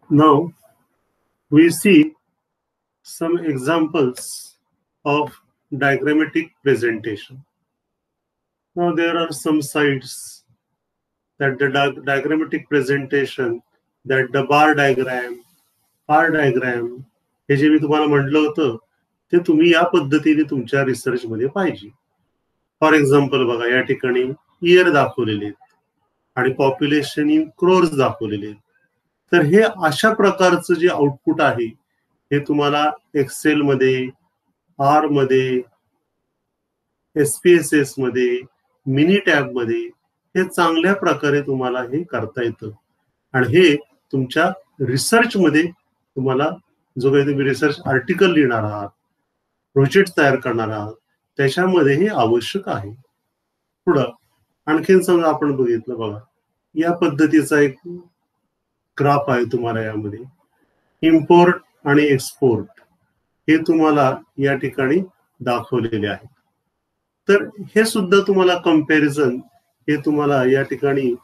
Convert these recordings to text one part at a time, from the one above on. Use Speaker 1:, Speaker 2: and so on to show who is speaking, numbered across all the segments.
Speaker 1: Now we see some examples of diagrammatic presentation. Now there are some sites that the diagrammatic presentation, that the bar diagram, हे जे मी तुम्हाला म्हटलं होतं ते तुम्ही या पद्धतीने तुमच्या रिसर्च मध्ये पाहिजे. फॉर एक्झाम्पल बघा, या ठिकाणी इयर दाखवलेले आहेत आणि पॉप्युलेशन इन क्रोर्स दाखवलेले आहेत. तर हे अशा प्रकारचं जे आउटपुट आहे हे तुम्हाला एक्सेल मध्ये, आर मध्ये, SPSS मध्ये, मिनी टॅब मध्ये हे चांगल्या प्रकारे तुम्हाला हे करता येतं. आणि हे तुमच्या रिसर्च मध्ये तुम्हाला जो काही तुम्ही रिसर्च आर्टिकल लिहिणार आहात, प्रोजेक्ट तयार करणार आहात, त्याच्यामध्ये हे आवश्यक आहे. पुढं आणखीन समजा आपण बघितलं बघा, या पद्धतीचा एक ग्राफ आहे तुम्हाला यामध्ये. इम्पोर्ट आणि एक्सपोर्ट हे तुम्हाला या ठिकाणी दाखवलेले आहे. तर हे सुद्धा तुम्हाला कंपॅरिझन हे तुम्हाला या ठिकाणी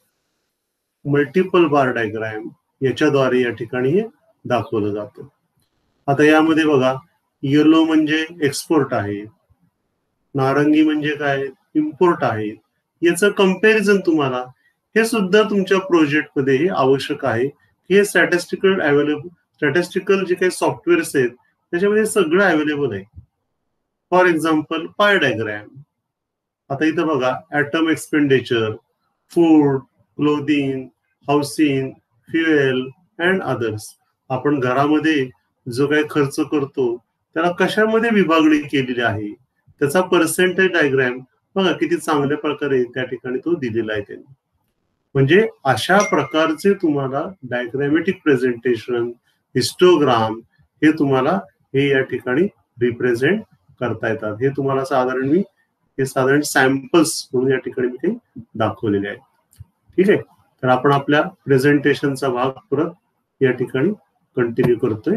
Speaker 1: मल्टिपल बार डायग्राम याच्याद्वारे या ठिकाणी हे दाखवलं जातं. आता यामध्ये बघा, येलो म्हणजे एक्सपोर्ट आहे, नारंगी म्हणजे काय, इम्पोर्ट आहे. याचं कंपॅरिझन तुम्हाला हे सुद्धा तुमच्या प्रोजेक्ट मध्ये हे आवश्यक आहे. हे स्टॅटिस्टिकल जे काही सॉफ्टवेअर्स आहेत त्याच्यामध्ये सगळं अवेलेबल आहे. For example pie diagram. आता इथं बघा, item expenditure, food, clothing, housing, fuel and others. आपण घरामध्ये जो काही खर्च करतो त्याला कशामध्ये विभागणी केलेली आहे त्याचा पर्सेंटेज डायग्राम बघा किती चांगल्या प्रकारे त्या ठिकाणी तो दिलेला आहे त्यांनी. म्हणजे अशा प्रकारचे तुम्हाला डायग्रॅमॅटिक प्रेझेंटेशन, हिस्टोग्राम हे तुम्हाला हे या ठिकाणी रिप्रेझेंट करता येतात. हे तुम्हाला साधारण सॅम्पल्स म्हणून या ठिकाणी मी काही दाखवलेले आहेत. ठीक आहे, तर आपण आपल्या प्रेझेंटेशनचा भाग परत या ठिकाणी कंटिन्यू करतोय.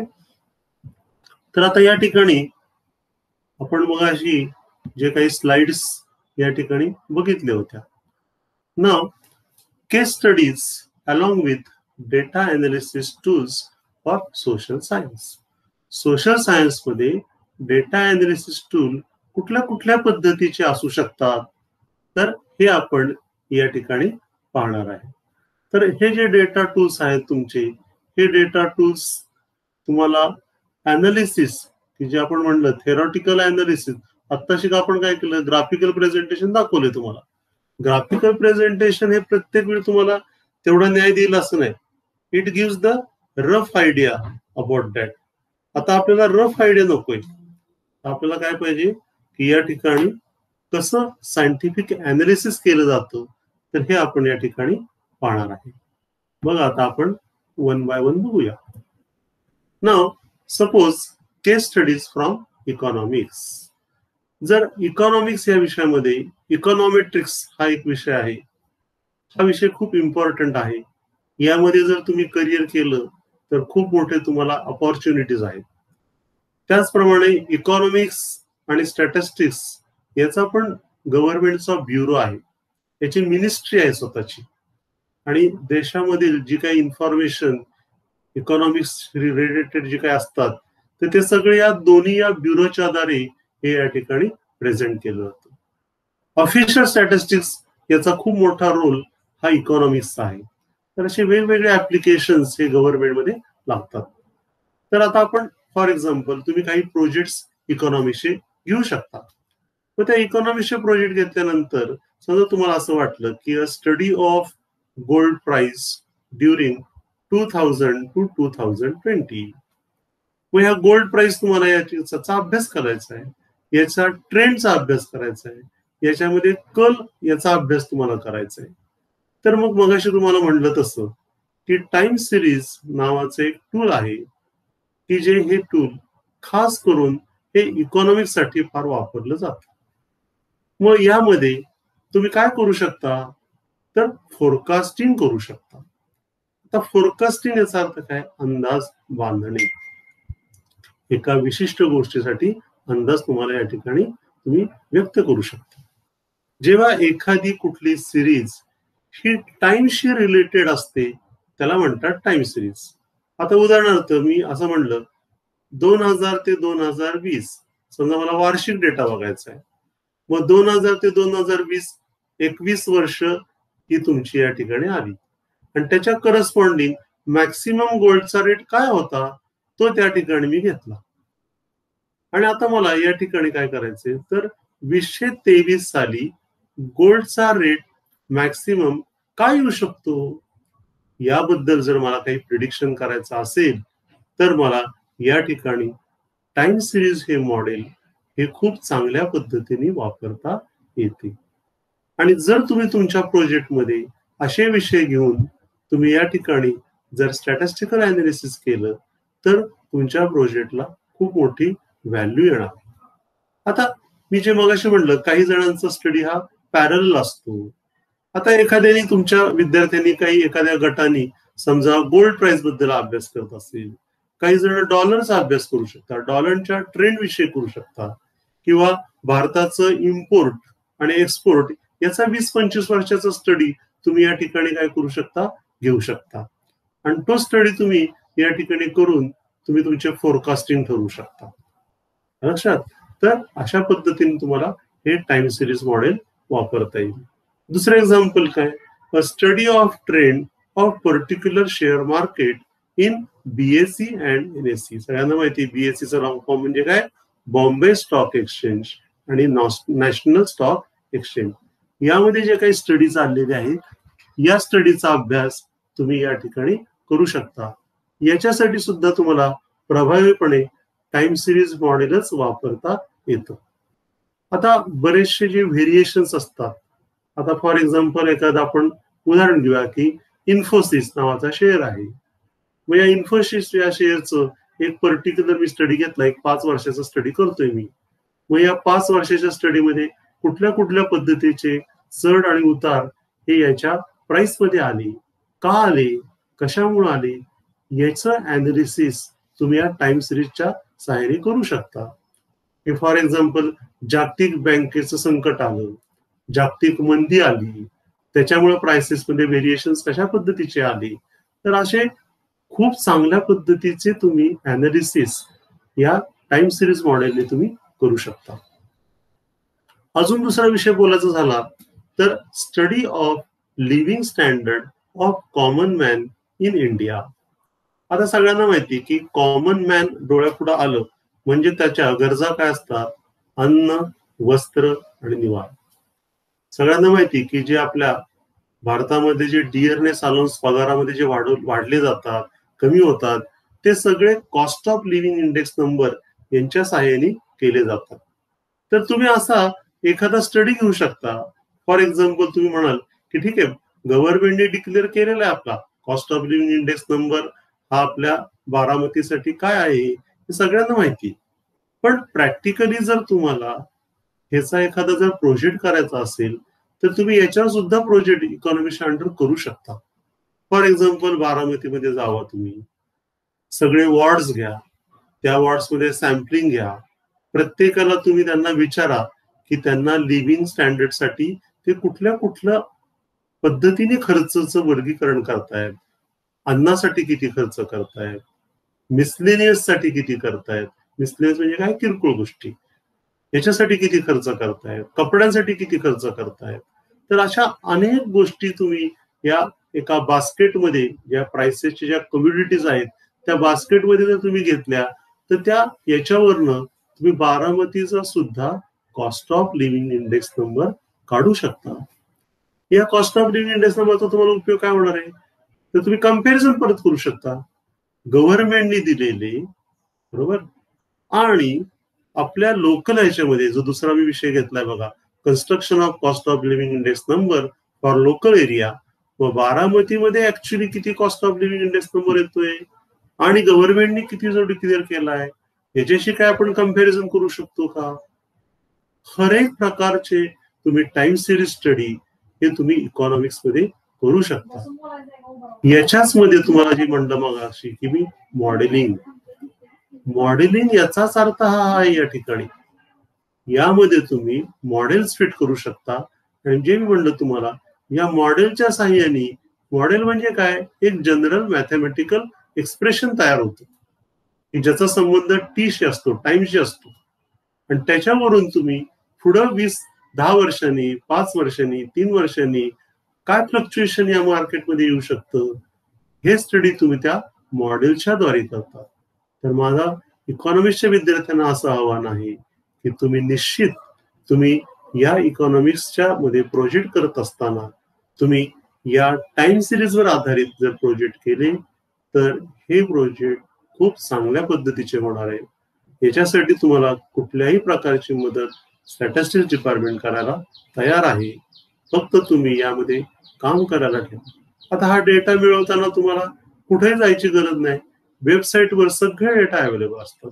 Speaker 1: तर आता या ठिकाणी आपण मगाशी जे काही स्लाइड्स या ठिकाणी बघितल्या होत्या. Now case studies along with data analysis tools for social science. Social science मध्ये डेटा अनालिसिस टूल कुठल्या कुठल्या पद्धतीचे असू शकतात तर हे आपण या ठिकाणी पाहणार आहे. तर हे जे डेटा टूल्स आहेत तुमचे, हे डेटा टूल्स तुम्हाला अनालिसिस की जे आपण म्हणलं थेरॉटिकल अनालिसिस, आत्ताशी आपण काय केलं, ग्राफिकल प्रेझेंटेशन दाखवले तुम्हाला. ग्राफिकल प्रेझेंटेशन हे प्रत्येक वेळी तुम्हाला तेवढा न्याय देईल असं नाही. It gives the rough idea about that. आता आपल्याला रफ आयडिया नकोय, आपल्याला काय पाहिजे की या ठिकाणी कसं सायंटिफिक अनालिसिस केलं जातं तर हे आपण या ठिकाणी पाहणार आहे. बघा, आता आपण वन बाय वन बघूया. Now suppose case studies from economics. जर इकॉनॉमिक्स या विषयामध्ये इकॉनॉमेट्रिक्स हा एक विषय आहे, हा विषय खूप इम्पॉर्टंट आहे. यामध्ये जर तुम्ही करिअर केलं तर खूप मोठे तुम्हाला अपॉर्च्युनिटीज आहेत. त्याचप्रमाणे इकॉनॉमिक्स आणि स्टॅटिस्टिक्स याचा पण गव्हर्नमेंटचा ब्युरो आहे, याची मिनिस्ट्री आहे स्वतःची. आणि देशामधील जी काही इन्फॉर्मेशन इकॉनॉमिक्स रिलेटेड जे काही असतात तर ते सगळे या दोन्ही या ब्युरोच्या आधारे हे या ठिकाणी प्रेझेंट केलं जातं. ऑफिशियल स्टॅटिस्टिक्स याचा खूप मोठा रोल हा इकॉनॉमिक्सचा आहे. तर असे वेगवेगळे ऍप्लिकेशन्स हे गव्हर्नमेंटमध्ये लागतात. तर आता आपण फॉर एक्झाम्पल तुम्ही काही प्रोजेक्ट्स इकॉनॉमिक्सचे घेऊ शकता. तर त्या इकॉनॉमिक्सचे प्रोजेक्ट घेतल्यानंतर समजा तुम्हाला असं वाटलं की a study of gold price during 2000 to 2020. मग ह्या गोल्ड प्राइस तुम्हाला याचा अभ्यास करायचा आहे, याचा ट्रेंडचा अभ्यास करायचा आहे, याच्यामध्ये कल याचा अभ्यास तुम्हाला करायचा आहे. तर मग मगाशी तुम्हाला म्हणलं तसं की टाइम सिरीज नावाचं एक टूल आहे की जे हे टूल खास करून हे इकॉनॉमिक्स साठी फार वापरलं जातं. मग यामध्ये तुम्ही काय करू शकता तर फोरकास्टिंग करू शकता. आता फोरकास्टिंग याचा अर्थ काय, अंदाज बांधणे. एका विशिष्ट गोष्टीसाठी अंदाज तुम्हाला या ठिकाणी तुम्ही व्यक्त करू शकता. जेव्हा एखादी कुठली सिरीज ही टाइमशी रिलेटेड असते त्याला म्हणतात टाइम सिरीज. आता उदाहरणार्थ मी असं म्हणलं 2000 ते 2020, समजा मला वार्षिक डेटा बघायचा आहे, मग 2000 ते 2020 21 वर्ष ही तुमची या ठिकाणी आली आणि त्याच्या करस्पॉन्डिंग मॅक्सिमम गोल्डचा रेट काय होता तो त्या ठिकाणी मी घेतला. आणि आता मला या ठिकाणी काय करायचंय तर 2023 साली गोल्डचा रेट मॅक्सिमम काय येऊ शकतो याबद्दल जर मला काही प्रिडिक्शन करायचं असेल तर मला या ठिकाणी टाइम सिरीज हे मॉडेल हे खूप चांगल्या पद्धतीने वापरता येते. आणि जर तुम्ही तुमच्या प्रोजेक्टमध्ये असे विषय घेऊन तुम्ही या ठिकाणी जर स्टॅटिस्टिकल अनालिसिस केलं तर तुमच्या प्रोजेक्टला खूप मोठी व्हॅल्यू येणार. आता मी जे मगाशी म्हणलं काही जणांचा स्टडी हा पॅरल असतो. आता एखाद्याने तुमच्या विद्यार्थ्यांनी काही एखाद्या गटाने समजा गोल्ड प्राइस बद्दल अभ्यास करत असेल, काही जण डॉलरचा अभ्यास करू शकतात, डॉलरच्या ट्रेंड विषयी करू शकता किंवा भारताचं इम्पोर्ट आणि एक्सपोर्ट याचा 20-25 वर्षाचा स्टडी तुम्ही या ठिकाणी काय करू शकता घेऊ शकता आणि तो स्टडी तुम्ही या ठिकाणी करून तुम्ही तुमचे फोरकास्टिंग ठरवू शकता. लक्षात. तर अशा पद्धतीने तुम्हाला हे टाइम सिरीज मॉडेल वापरता येईल. दुसरं एक्झाम्पल काय, a study of trend of particular share market in BSC and NSC. सगळ्यांना माहिती बीएससीचा लॉंग फॉर्म म्हणजे काय, बॉम्बे स्टॉक एक्सचेंज आणि नॅशनल स्टॉक एक्सचेंज. यामध्ये जे काही स्टडी चाललेले आहेत या स्टडीचा अभ्यास तुम्ही या ठिकाणी करू शकता. याच्यासाठी सुद्धा तुम्हाला प्रभावीपणे टाइम सिरीज मॉडेलच वापरता येतं. आता बरेचसे जे व्हेरिएशन्स असतात, आता फॉर एक्झाम्पल एखादं आपण उदाहरण घेऊया की इन्फोसिस नावाचा शेअर आहे. मग या इन्फोसिस या शेअरचं एक पर्टिक्युलर मी स्टडी घेतला, एक 5 वर्षाचा स्टडी करतोय मी. मग या 5 वर्षाच्या स्टडीमध्ये कुठल्या कुठल्या पद्धतीचे चढ आणि उतार हे याच्या प्राइस मध्ये आले, का आले, कशामुळे आले, याचं अनालिसिस तुम्ही या टाइम सिरीजच्या सहाय्याने करू शकता. फॉर एक्झाम्पल जागतिक बँकेचं संकट आलं, जागतिक मंदी आली, त्याच्यामुळे प्राइसेस मध्ये व्हेरिएशन कशा पद्धतीचे आले, तर असे खूप चांगल्या पद्धतीचे तुम्ही अनालिसिस या टाइम सिरीज मॉडेलने तुम्ही करू शकता. अजून दुसरा विषय बोलायचा झाला तर study of living standard of common man in India. आता सगळ्यांना माहिती की कॉमन मॅन डोळ्यापुढे आलं म्हणजे त्याच्या गरजा काय असतात, अन्न, वस्त्र आणि निवारा. सगळ्यांना माहिती की जे आपल्या भारतामध्ये जे डिअरनेस अलाउन्स पगारामध्ये जे वाढले जातात, कमी होतात, ते सगळे cost of living index number यांच्या सहाय्याने केले जातात. तर तुम्ही असा एखादा स्टडी घेऊ शकता. फॉर एक्झाम्पल तुम्ही म्हणाल की ठीक आहे, गव्हर्नमेंटने डिक्लेअर केलेला आहे आपला cost of living index number हा आपल्या बारामतीसाठी काय आहे हे सगळ्यांना माहिती. पण प्रॅक्टिकली जर तुम्हाला ह्याचा एखादा जर प्रोजेक्ट करायचा असेल तर तुम्ही याच्यावर सुद्धा प्रोजेक्ट इकॉनॉमिक्स अंडर करू शकता. फॉर एक्झाम्पल बारामतीमध्ये जावा, तुम्ही सगळे वॉर्ड्स घ्या, त्या वॉर्ड्स मध्ये सॅम्पलिंग घ्या, प्रत्येकाला तुम्ही त्यांना विचारा की त्यांना लिव्हिंग स्टँडर्ड साठी ते कुठल्या कुठल्या पद्धतीने खर्चाचं वर्गीकरण करतायत, अन्नासाठी किती खर्च करतायत, मिसलेनियस साठी किती करतायत, मिसलेनियस म्हणजे काय, किरकोळ गोष्टी, याच्यासाठी किती खर्च करतायत, कपड्यांसाठी किती खर्च करतायत. तर अशा अनेक गोष्टी तुम्ही या एका बास्केटमध्ये ज्या प्राइसेसच्या ज्या कम्युनिटीज आहेत त्या बास्केटमध्ये जर तुम्ही घेतल्या तर त्या याच्यावरनं तुम्ही बारामतीचा सुद्धा cost of living index number काढू शकता. या कॉस्ट ऑफ लिव्हिंग इंडेक्स नंबरचा तुम्हाला उपयोग काय होणार आहे तर तुम्ही कम्पॅरिझन परत करू शकता गव्हर्नमेंटने दिलेले, बरोबर, आणि आपल्या लोकल ह्याच्यामध्ये जो दुसरा मी विषय घेतलाय बघा, construction of cost of living index number for local area. व बारामतीमध्ये ऍक्च्युली किती cost of living index number येतोय आणि गव्हर्नमेंटने किती जो डिक्लेअर केलाय याच्याशी काय आपण कम्पॅरिझन करू शकतो का. हर एक प्रकारचे तुम्ही टाइम सिरीज स्टडी हे तुम्ही इकॉनॉमिक्स मध्ये करू शकता. याच्याच मध्ये तुम्हाला जी म्हणलं मग अशी की मी मॉडेलिंग, मॉडेलिंग याचाच अर्थ हा आहे या ठिकाणी. यामध्ये तुम्ही मॉडेल्स फिट करू शकता आणि जे मी म्हणलं तुम्हाला या मॉडेलच्या साह्याने, मॉडेल म्हणजे काय, एक जनरल मॅथमॅटिकल एक्सप्रेशन तयार होतं की ज्याचा संबंध टीशी असतो, टाइमशी असतो, आणि त्याच्यावरून तुम्ही पुढं 10 वर्षांनी, 5 वर्षांनी, 3 वर्षांनी काय फ्लक्च्युएशन या मार्केटमध्ये येऊ शकतं, हे स्टडी तुम्ही त्या मॉडेलच्या द्वारे करता. तर माझा इकॉनॉमिक्सच्या विद्यार्थ्यांना असं आव्हान आहे की तुम्ही निश्चित तुम्ही या इकॉनॉमिक्सच्या मध्ये प्रोजेक्ट करत असताना तुम्ही या टाइम सिरीजवर आधारित जर प्रोजेक्ट केले तर हे प्रोजेक्ट खूप चांगल्या पद्धतीचे होणार आहे. याच्यासाठी तुम्हाला कुठल्याही प्रकारची मदत स्टॅटिस्टिक्स डिपार्टमेंट करायला तयार आहे. फक्त तुम्ही यामध्ये काम करायला ठेवा. आता हा डेटा मिळवताना तुम्हाला कुठेही जायची गरज नाही. वेबसाईटवर सगळे डेटा अवेलेबल असतात.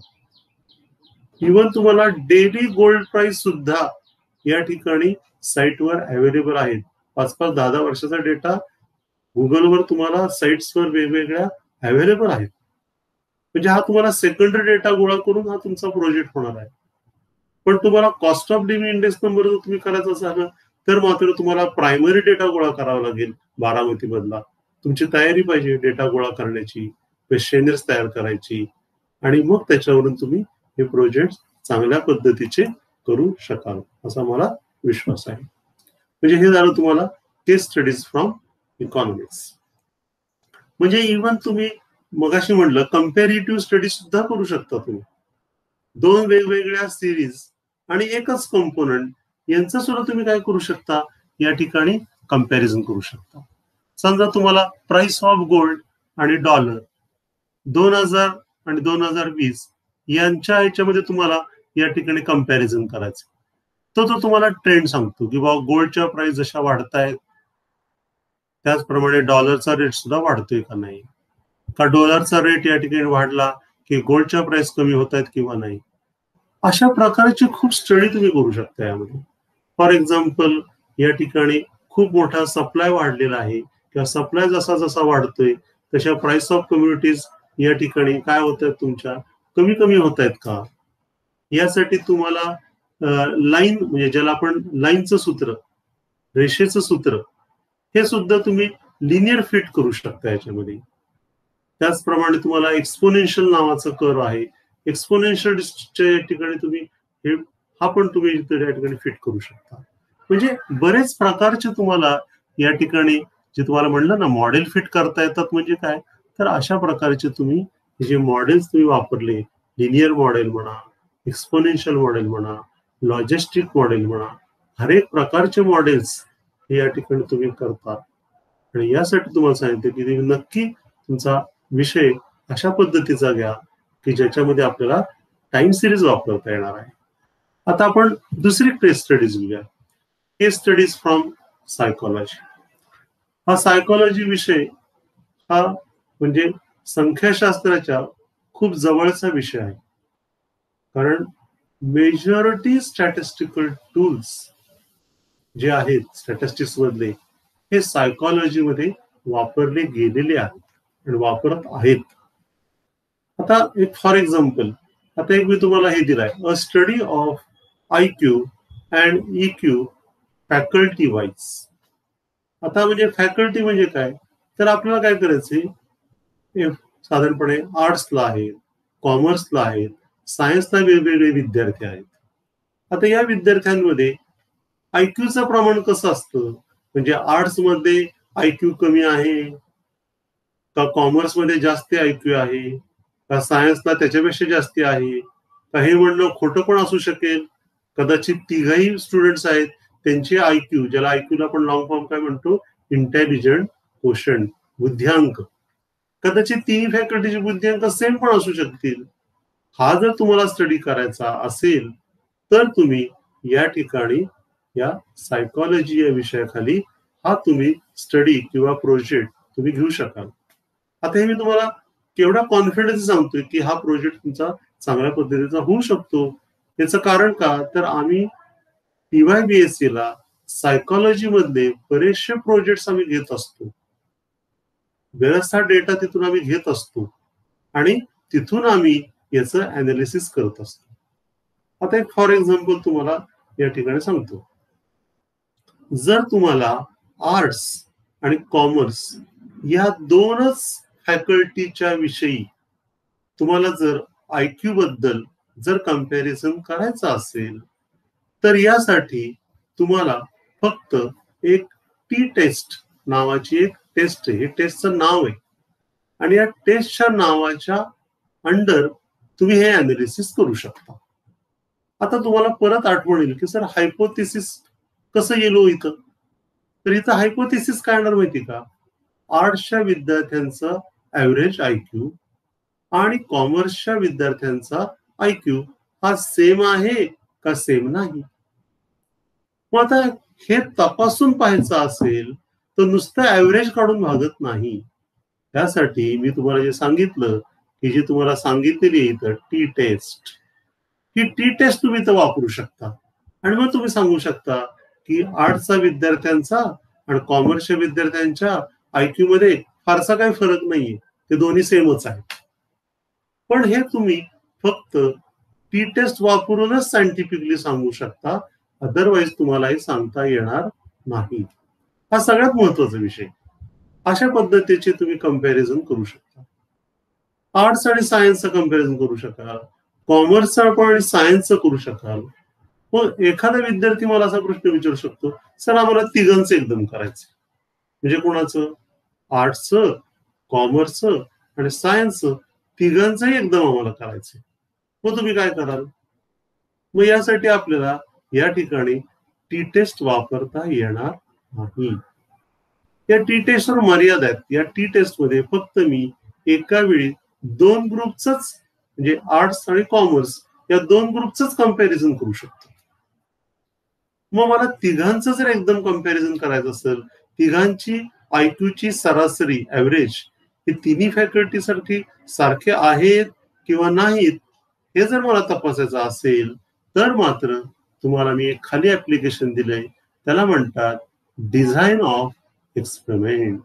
Speaker 1: इव्हन तुम्हाला डेली गोल्ड प्राइस सुद्धा या ठिकाणी साईटवर अवेलेबल आहेत. 5-5, 10-10 वर्षाचा डेटा गुगलवर तुम्हाला साईट्सवर वेगवेगळ्या अवेलेबल आहेत. म्हणजे हा तुम्हाला सेकंडरी डेटा गोळा करून हा तुमचा प्रोजेक्ट होणार आहे. पण तुम्हाला cost of living index number जर तुम्ही करायचं झालं तर मात्र तुम्हाला प्रायमरी डेटा गोळा करावा लागेल. बारामती मधला तुमची तयारी पाहिजे डेटा गोळा करण्याची, क्वेश्चनर्स तयार करायची, आणि मग त्याच्यावरून तुम्ही हे प्रोजेक्ट चांगल्या पद्धतीचे करू शकाल असा मला विश्वास आहे. म्हणजे हे झालं तुम्हाला केस स्टडीज फ्रॉम इकॉनॉमिक्स. म्हणजे इव्हन तुम्ही मगाशी म्हणलं कम्पॅरेटिव्ह स्टडी सुद्धा करू शकता. तुम्ही 2 वेगवेगळ्या सिरीज आणि एकच कंपोनंट यांचं सुद्धा तुम्ही काय करू शकता, या ठिकाणी कंपॅरिझन करू शकता. समजा तुम्हाला प्राइस ऑफ गोल्ड आणि डॉलर 2000 आणि 2020 यांच्या ह्याच्यामध्ये तुम्हाला या ठिकाणी कंपॅरिझन करायचं. तो तुम्हाला ट्रेंड सांगतो की बाबा गोल्डच्या प्राइस जशा वाढतायत त्याचप्रमाणे डॉलरचा रेट सुद्धा वाढतोय का नाही, का डॉलरचा रेट या ठिकाणी वाढला की गोल्डच्या प्राइस कमी होत आहेत किंवा नाही. अशा प्रकारची खूप स्टडी तुम्ही करू शकता यामध्ये. फॉर एक्झाम्पल या ठिकाणी खूप मोठा सप्लाय वाढलेला आहे किंवा सप्लाय जसा जसा वाढतोय तशा प्राइस ऑफ कम्युनिटीज या ठिकाणी काय होत आहेत, तुमच्या कमी कमी होत आहेत का. यासाठी तुम्हाला लाईन म्हणजे ज्याला आपण लाईनचं सूत्र, रेषेचं सूत्र, हे सुद्धा तुम्ही लिनियर फिट करू शकता याच्यामध्ये. त्याचप्रमाणे तुम्हाला एक्सपोनेन्शियल नावाचं कर्व आहे. एक्सपोनेन्शियल ठिकाणी तुम्ही हा पण तुम्ही त्या ठिकाणी फिट करू शकता. म्हणजे बरेच प्रकारचे तुम्हाला या ठिकाणी जे तुम्हाला म्हणलं ना मॉडेल फिट करता येतात. म्हणजे काय तर अशा प्रकारचे तुम्ही जे मॉडेल्स तुम्ही वापरले, लिनियर मॉडेल म्हणा, एक्सपोनेन्शियल मॉडेल म्हणा, लॉजिस्टिक मॉडेल म्हणा, हर एक प्रकारचे मॉडेल्स हे या ठिकाणी तुम्ही करता. आणि यासाठी तुम्हाला सांगितलं की तुम्ही नक्की तुमचा विषय अशा पद्धतीचा घ्या की ज्याच्यामध्ये आपल्याला टाइम सिरीज वापरता येणार आहे. आता आपण दुसरी केस स्टडीज घेऊया. Case studies from psychology. हा सायकोलॉजी विषय हा म्हणजे संख्याशास्त्राच्या खूप जवळचा विषय आहे. कारण मेजॉरिटी स्टॅटिस्टिकल टूल्स जे आहेत स्टॅटिस्टिक्स मधले हे सायकोलॉजी मध्ये वापरले गेलेले आहेत आणि वापरत आहेत. आता एक फॉर एक्झाम्पल, आता एक मी तुम्हाला हे दिलाय, a study of IQ and EQ faculty wise. आता म्हणजे फॅकल्टी म्हणजे काय तर आपल्याला काय करायचंय, साधारणपणे आर्ट्सला आहेत, कॉमर्सला आहेत, सायन्सला वेगवेगळे विद्यार्थी आहेत. आता या विद्यार्थ्यांमध्ये IQचं प्रमाण कसं असतं, म्हणजे आर्ट्स मध्ये IQ कमी आहे का, कॉमर्स मध्ये जास्त IQ आहे का, सायन्सला त्याच्यापेक्षा जास्त आहे का, हे म्हणणं खोटं पण असू शकेल. कदाचित तिघही स्टुडंट्स आहेत त्यांचे IQ, ज्याला IQ ला आपण लॉंग फॉर्म काय म्हणतो, इंटेलिजंट क्वोशंट, बुद्ध्यांक, कदाचित तिन्ही फॅकल्टीचे बुद्ध्यांक सेम पण असू शकतील. हा जर तुम्हाला स्टडी करायचा असेल तर तुम्ही या ठिकाणी या सायकोलॉजी या विषयाखाली हा तुम्ही स्टडी किंवा प्रोजेक्ट तुम्ही घेऊ शकाल. आता हे मी तुम्हाला केवढा कॉन्फिडन्स सांगतोय की हा प्रोजेक्ट तुमचा चांगल्या पद्धतीचा होऊ शकतो. याचं कारण का तर आम्ही TYBSC ला सायकोलॉजी मधले बरेचसे प्रोजेक्ट आम्ही घेत असतो. बराचसा डेटा तिथून आम्ही घेत असतो आणि तिथून आम्ही याचं अनालिसिस करत असतो. आता एक फॉर एक्झाम्पल तुम्हाला या ठिकाणी सांगतो. जर तुम्हाला आर्ट्स आणि कॉमर्स या दोनच फॅकल्टीच्या विषयी तुम्हाला जर IQ बद्दल जर कंपॅरिझन करायचं असेल तर यासाठी तुम्हाला फक्त एक टी टेस्ट नावाची एक टेस्ट आहे, हे टेस्टचं नाव आहे आणि या टेस्टच्या नावाच्या अंडर तुम्ही हे अनालिसिस करू शकता. आता तुम्हाला परत आठवण येईल की सर हायपोथेसिस कसं येईल इथं, तर इथं हायपोथेसिस काय येणार माहिती का, आर्ट्सच्या विद्यार्थ्यांचा ऍव्हरेज IQ आणि कॉमर्सच्या विद्यार्थ्यांचा IQ हा सेम आहे का सेम नाही. मग आता हे तपासून पाहायचं असेल तर नुसतं ऍव्हरेज काढून भागत नाही. त्यासाठी मी तुम्हाला जे सांगितलं की जी तुम्हाला सांगितलेली इथं टी टेस्ट, ही टी टेस्ट तुम्ही इथं वापरू शकता आणि मग तुम्ही सांगू शकता की आर्ट्सच्या विद्यार्थ्यांचा आणि कॉमर्सच्या विद्यार्थ्यांच्या IQ मध्ये फारसा काही फरक नाहीये, ते दोन्ही सेमच आहे. पण हे तुम्ही फक्त टी टेस्ट वापरूनच सायंटिफिकली सांगू शकता, अदरवाईज तुम्हाला हे सांगता येणार नाही. हा सगळ्यात महत्वाचा विषय. अशा पद्धतीचे तुम्ही कंपॅरिझन करू शकता. आर्ट्स आणि सायन्सचं कंपॅरिझन करू शकाल, कॉमर्सचं आणि सायन्सचं करू शकाल. मग एखादा विद्यार्थी मला असा प्रश्न विचारू शकतो, सर आम्हाला तिघांचं एकदम करायचं, म्हणजे कोणाचं, आर्ट्सचं, कॉमर्सचं आणि सायन्सचं तिघांचंही एकदम आम्हाला करायचं. मग तुम्ही काय कराल. मग यासाठी आपल्याला या ठिकाणी टी टेस्ट वापरता येणार नाही. या टी टेस्टवर मर्यादा आहेत. या टी टेस्ट मध्ये फक्त मी एका वेळी दोन ग्रुपच, म्हणजे आर्ट्स आणि कॉमर्स या दोन ग्रुपच कंपॅरिझन करू शकतो. मग मला तिघांचं जर एकदम कंपॅरिझन करायचं असेल, तिघांची IQची सरासरी ऍव्हरेज हे तिन्ही फॅकल्टीसाठी सारखे आहेत किंवा नाहीत हे जर मला तपासायचं असेल तर मात्र तुम्हाला मी एक खाली ऍप्लिकेशन दिलंय, त्याला म्हणतात डिझाईन ऑफ एक्सपेरिमेंट.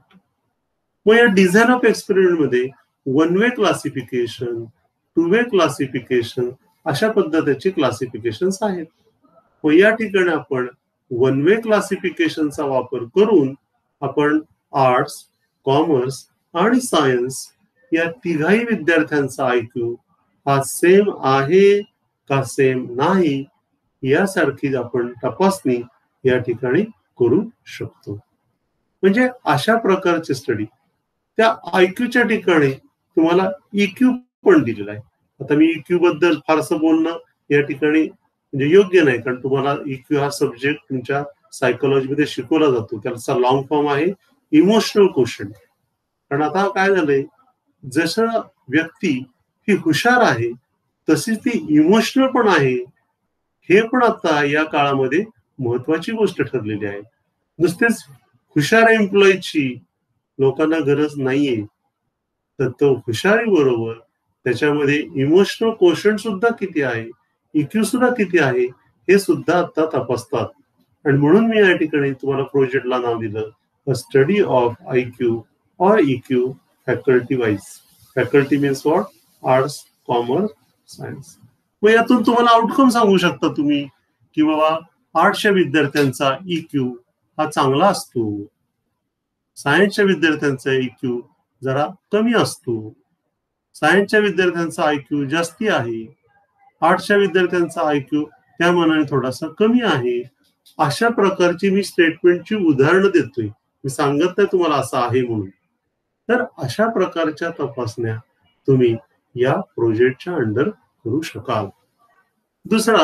Speaker 1: मग या डिझाईन ऑफ एक्सपेरिमेंट मध्ये one way classification, two way classification अशा पद्धतीचे क्लासिफिकेशन्स आहेत. व या ठिकाणी आपण वन वे क्लासिफिकेशनचा वापर करून आपण आर्ट्स, कॉमर्स आणि सायन्स या तिघाही विद्यार्थ्यांचा IQ हा सेम आहे का सेम नाही यासारखी आपण तपासणी या ठिकाणी करू शकतो. म्हणजे अशा प्रकारचे स्टडी त्या IQच्या ठिकाणी तुम्हाला EQ पण दिलेला आहे. आता मी EQ बद्दल फारसं बोलणं या ठिकाणी म्हणजे योग्य नाही, कारण तुम्हाला EQ हा सब्जेक्ट तुमच्या सायकोलॉजीमध्ये शिकवला जातो. त्याचा लॉंग फॉर्म आहे इमोशनल क्वोशंट. कारण आता काय झालंय, जसं व्यक्ती ही हुशार आहे तशीच ती इमोशनल पण आहे, हे पण आता या काळामध्ये महत्वाची गोष्ट ठरलेली आहे. नुसतेच हुशार एम्प्लॉईची लोकांना गरज नाहीये, तर तो हुशारी बरोबर त्याच्यामध्ये इमोशनल क्वोशंट सुद्धा किती आहे, EQ सुद्धा किती आहे हे सुद्धा आता तपासतात. आणि म्हणून मी या ठिकाणी तुम्हाला प्रोजेक्टला नाव दिलं अ स्टडी ऑफ IQ और EQ faculty wise. Faculty means what, arts, commerce, science. मग यातून तुम्हाला आउटकम सांगू शकता तुम्ही की बाबा आर्ट्सच्या विद्यार्थ्यांचा EQ हा चांगला असतो, सायन्सच्या विद्यार्थ्यांचा IQ जरा कमी असतो, सायन्सच्या विद्यार्थ्यांचा IQ जास्ती आहे, आर्ट्सच्या विद्यार्थ्यांचा IQ त्या मानाने थोडासा कमी आहे. अशा प्रकारची मी स्टेटमेंटची उदाहरणं देतोय, मी सांगत नाही तुम्हाला असं आहे म्हणून. तर अशा प्रकारच्या तपासण्या तुम्ही या प्रोजेक्टच्या अंडर करू शकाल. दुसरा,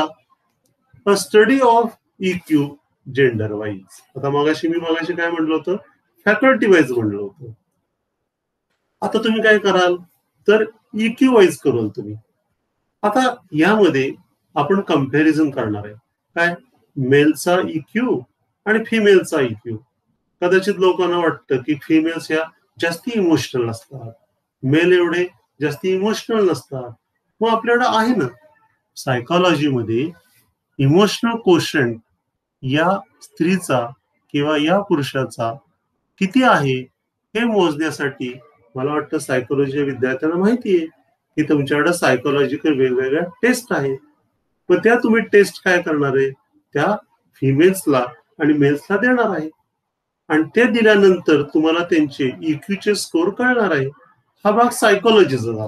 Speaker 1: a study of EQ gender wise. आता मी मगाशी काय म्हटलं होतं, फॅकल्टी वाईज म्हणलं होतं. आता तुम्ही काय कराल तर EQ वाईज कराल तुम्ही. आता यामध्ये आपण कंपॅरिझन करणार आहे, काय मेलचा EQ आणि फिमेलचा EQ. कदाचित लोकांना वाटतं की फिमेल्स ह्या जास्ती इमोशनल असतात, मेल एवढे जास्ती इमोशनल नसतात. मग आपल्याकडे आहे ना सायकोलॉजीमध्ये इमोशनल क्वोशंट या स्त्रीचा किंवा या पुरुषाचा किती आहे हे मोजण्यासाठी मला वाटतं सायकोलॉजी विद्यार्थ्यांना माहिती आहे की तुमच्याकडे सायकोलॉजिकल वेगवेगळ्या टेस्ट आहेत. पण त्या तुम्ही टेस्ट काय करणार आहे, त्या फिमेल्सला आणि मेल्सला देणार आहे आणि ते दिल्यानंतर तुम्हाला त्यांचे EQचे स्कोर कळणार आहे. हा भाग सायकोलॉजीचा झाला.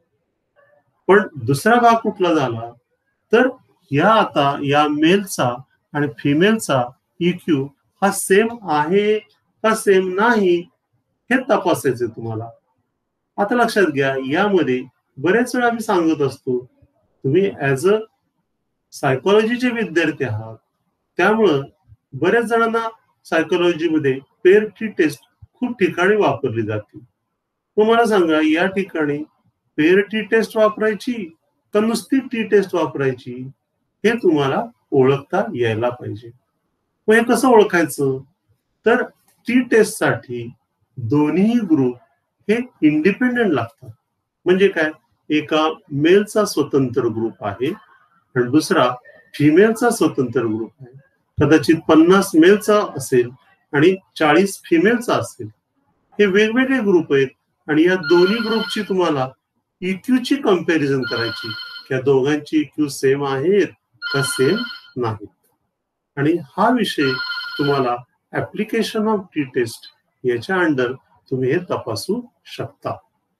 Speaker 1: पण दुसरा भाग कुठला झाला तर आता या मेलचा आणि फिमेलचा EQ हा सेम आहे का सेम नाही हे तपासायचे तुम्हाला. आता लक्षात घ्या, यामध्ये बरेच वेळा आम्ही सांगत असतो, तुम्ही ऍज अ सायकोलॉजीचे विद्यार्थी आहात, त्यामुळं बऱ्याच जणांना सायकोलॉजीमध्ये पेअर टेस्ट खूप ठिकाणी वापरली जाते. मग मला सांगा, या ठिकाणी पेअर टेस्ट वापरायची का नुसती टेस्ट वापरायची हे तुम्हाला ओळखता यायला पाहिजे. मग हे कसं ओळखायचं तर टेस्ट साठी दोन्ही ग्रुप हे इंडिपेंडेंट लागतात. म्हणजे काय, एका मेलचा स्वतंत्र ग्रुप आहे आणि दुसरा फिमेलचा स्वतंत्र ग्रुप आहे. कदाचित 50 मेलचा असेल आणि 40 फिमेलचा असेल. हे वेगवेगळे ग्रुप आहेत आणि या दोन्ही ग्रुपची तुम्हाला EQची कंपॅरिझन करायची, या दोघांची EQ सेम आहेत का सेम नाहीत. आणि हा विषय तुम्हाला ऍप्लिकेशन ऑफ टेस्ट याच्या अंडर तुम्ही हे तपासू शकता.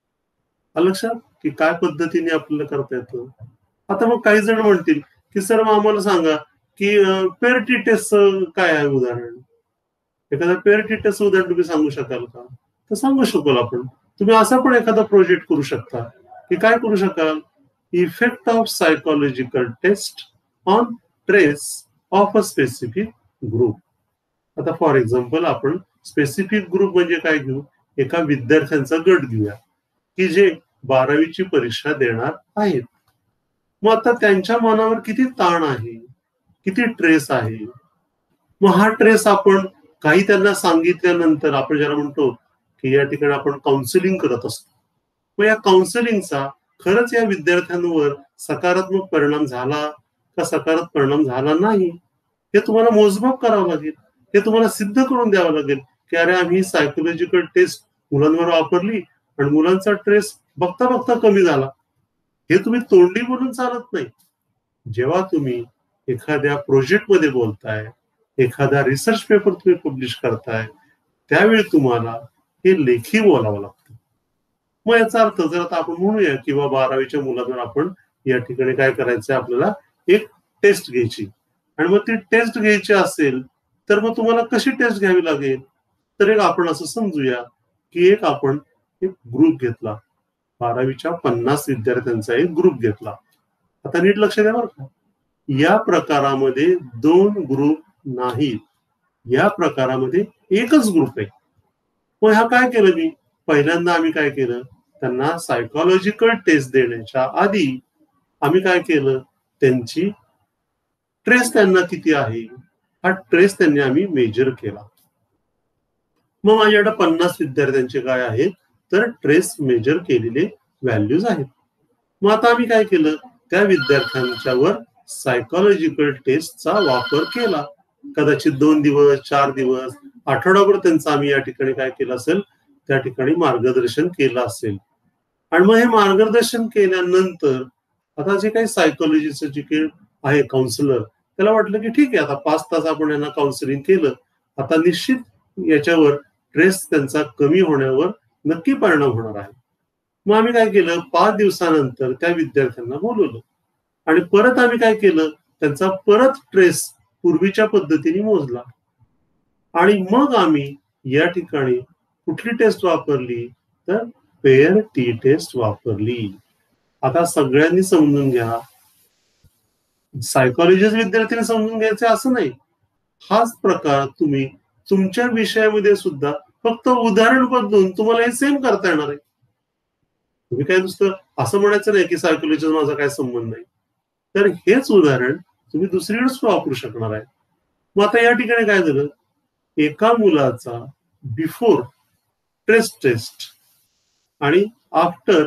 Speaker 1: लक्षात की काय पद्धतीने आपल्याला करता येतं. आता मग काही जण म्हणतील की सर मग आम्हाला सांगा की पेअर टेस्ट काय आहे उदाहरण. एखादा पेअर टेस्ट उदाहरण तुम्ही सांगू शकाल का तर सांगू शकाल आपण. तुम्ही असा पण एखादा प्रोजेक्ट करू शकता की काय करू शकाल, effect of psychological test on traits of a specific group. आता फॉर एक्झाम्पल आपण स्पेसिफिक ग्रुप म्हणजे काय घेऊ, एका विद्यार्थ्यांचा गट घेऊया की जे 12वीची परीक्षा देणार आहेत. मग आता त्यांच्या मनावर किती ताण आहे, किती ट्रेस आहे. मग हा ट्रेस आपण काही त्यांना सांगितल्यानंतर आपण ज्याला म्हणतो की या ठिकाणी आपण काउन्सिलिंग करत असतो. मग या काउन्सिलिंगचा खरंच या विद्यार्थ्यांवर सकारात्मक परिणाम झाला का सकारात्मक परिणाम झाला नाही हे तुम्हाला मोजमाप करावं लागेल. हे तुम्हाला सिद्ध करून द्यावं लागेल की अरे आम्ही सायकोलॉजिकल टेस्ट मुलांवर वापरली आणि मुलांचा ट्रेस बघता बघता कमी झाला. हे तुम्ही तोंडी बोलून चालत नाही. जेव्हा तुम्ही एखाद्या प्रोजेक्ट मध्ये बोलताय, एखादा रिसर्च पेपर तुम्ही पब्लिश करताय, त्यावेळी तुम्हाला हे लेखी बोलावं लागतं. मग याचा अर्थ जर आता आपण म्हणूया की 12वीच्या मुलांवर आपण या ठिकाणी काय करायचंय, आपल्याला एक टेस्ट घ्यायची आणि मग ती टेस्ट घ्यायची असेल तर मग तुम्हाला कशी टेस्ट घ्यावी लागेल तर एक आपण असं समजूया की आपण एक ग्रुप घेतला, 12वीच्या 50 विद्यार्थ्यांचा एक ग्रुप घेतला. आता नीट लक्ष द्या बरं का, या प्रकारामध्ये 2 ग्रुप नाहीत, या प्रकारामध्ये एकच ग्रुप आहे. मग ह्या काय केलं मी, पहिल्यांदा आम्ही काय केलं, त्यांना सायकोलॉजिकल टेस्ट देण्याच्या आधी आम्ही काय केलं, त्यांची ट्रेस त्यांना किती आहे हा ट्रेस त्यांनी आम्ही मेजर केला. मग माझ्याकडे 50 विद्यार्थ्यांचे काय आहेत तर ट्रेस मेजर केलेले व्हॅल्यूज आहेत. मग आता आम्ही काय केलं, त्या विद्यार्थ्यांच्यावर सायकोलॉजिकल टेस्टचा वापर केला. कदाचित 2 दिवस 4 दिवस आठवडाभर त्यांचं आम्ही या ठिकाणी काय केलं असेल, त्या ठिकाणी मार्गदर्शन केलं असेल. आणि मग हे मार्गदर्शन केल्यानंतर आता जे काही सायकोलॉजीचं जे आहे काउन्सिलर, त्याला वाटलं की ठीक आहे आता 5 तास आपण यांना काउन्सिलिंग केलं, आता निश्चित याच्यावर ट्रेस त्यांचा कमी होण्यावर नक्की परिणाम होणार आहे. मग आम्ही काय केलं, 5 दिवसानंतर त्या विद्यार्थ्यांना बोलवलं आणि परत आम्ही काय केलं, त्यांचा परत ट्रेस पूर्वीच्या पद्धतीने मोजला आणि मग आम्ही या ठिकाणी कुठली टेस्ट वापरली तर पेअर टेस्ट वापरली. आता सगळ्यांनी समजून घ्या, सायकोलॉजीचे विद्यार्थ्यांनी समजून घ्यायचे असं नाही. हाच प्रकार तुम्ही तुमच्या विषयामध्ये सुद्धा फक्त उदाहरण बदलून तुम्हाला हे सेम करता येणार आहे. तुम्ही काय नुसतं असं म्हणायचं नाही की सायकोलॉजीचा माझा काय संबंध नाही, तर हेच उदाहरण तुम्ही दुसरीकडे वापरू शकणार आहे. मग आता या ठिकाणी काय झालं, एका मुलाचा बिफोर टेस्ट आणि आफ्टर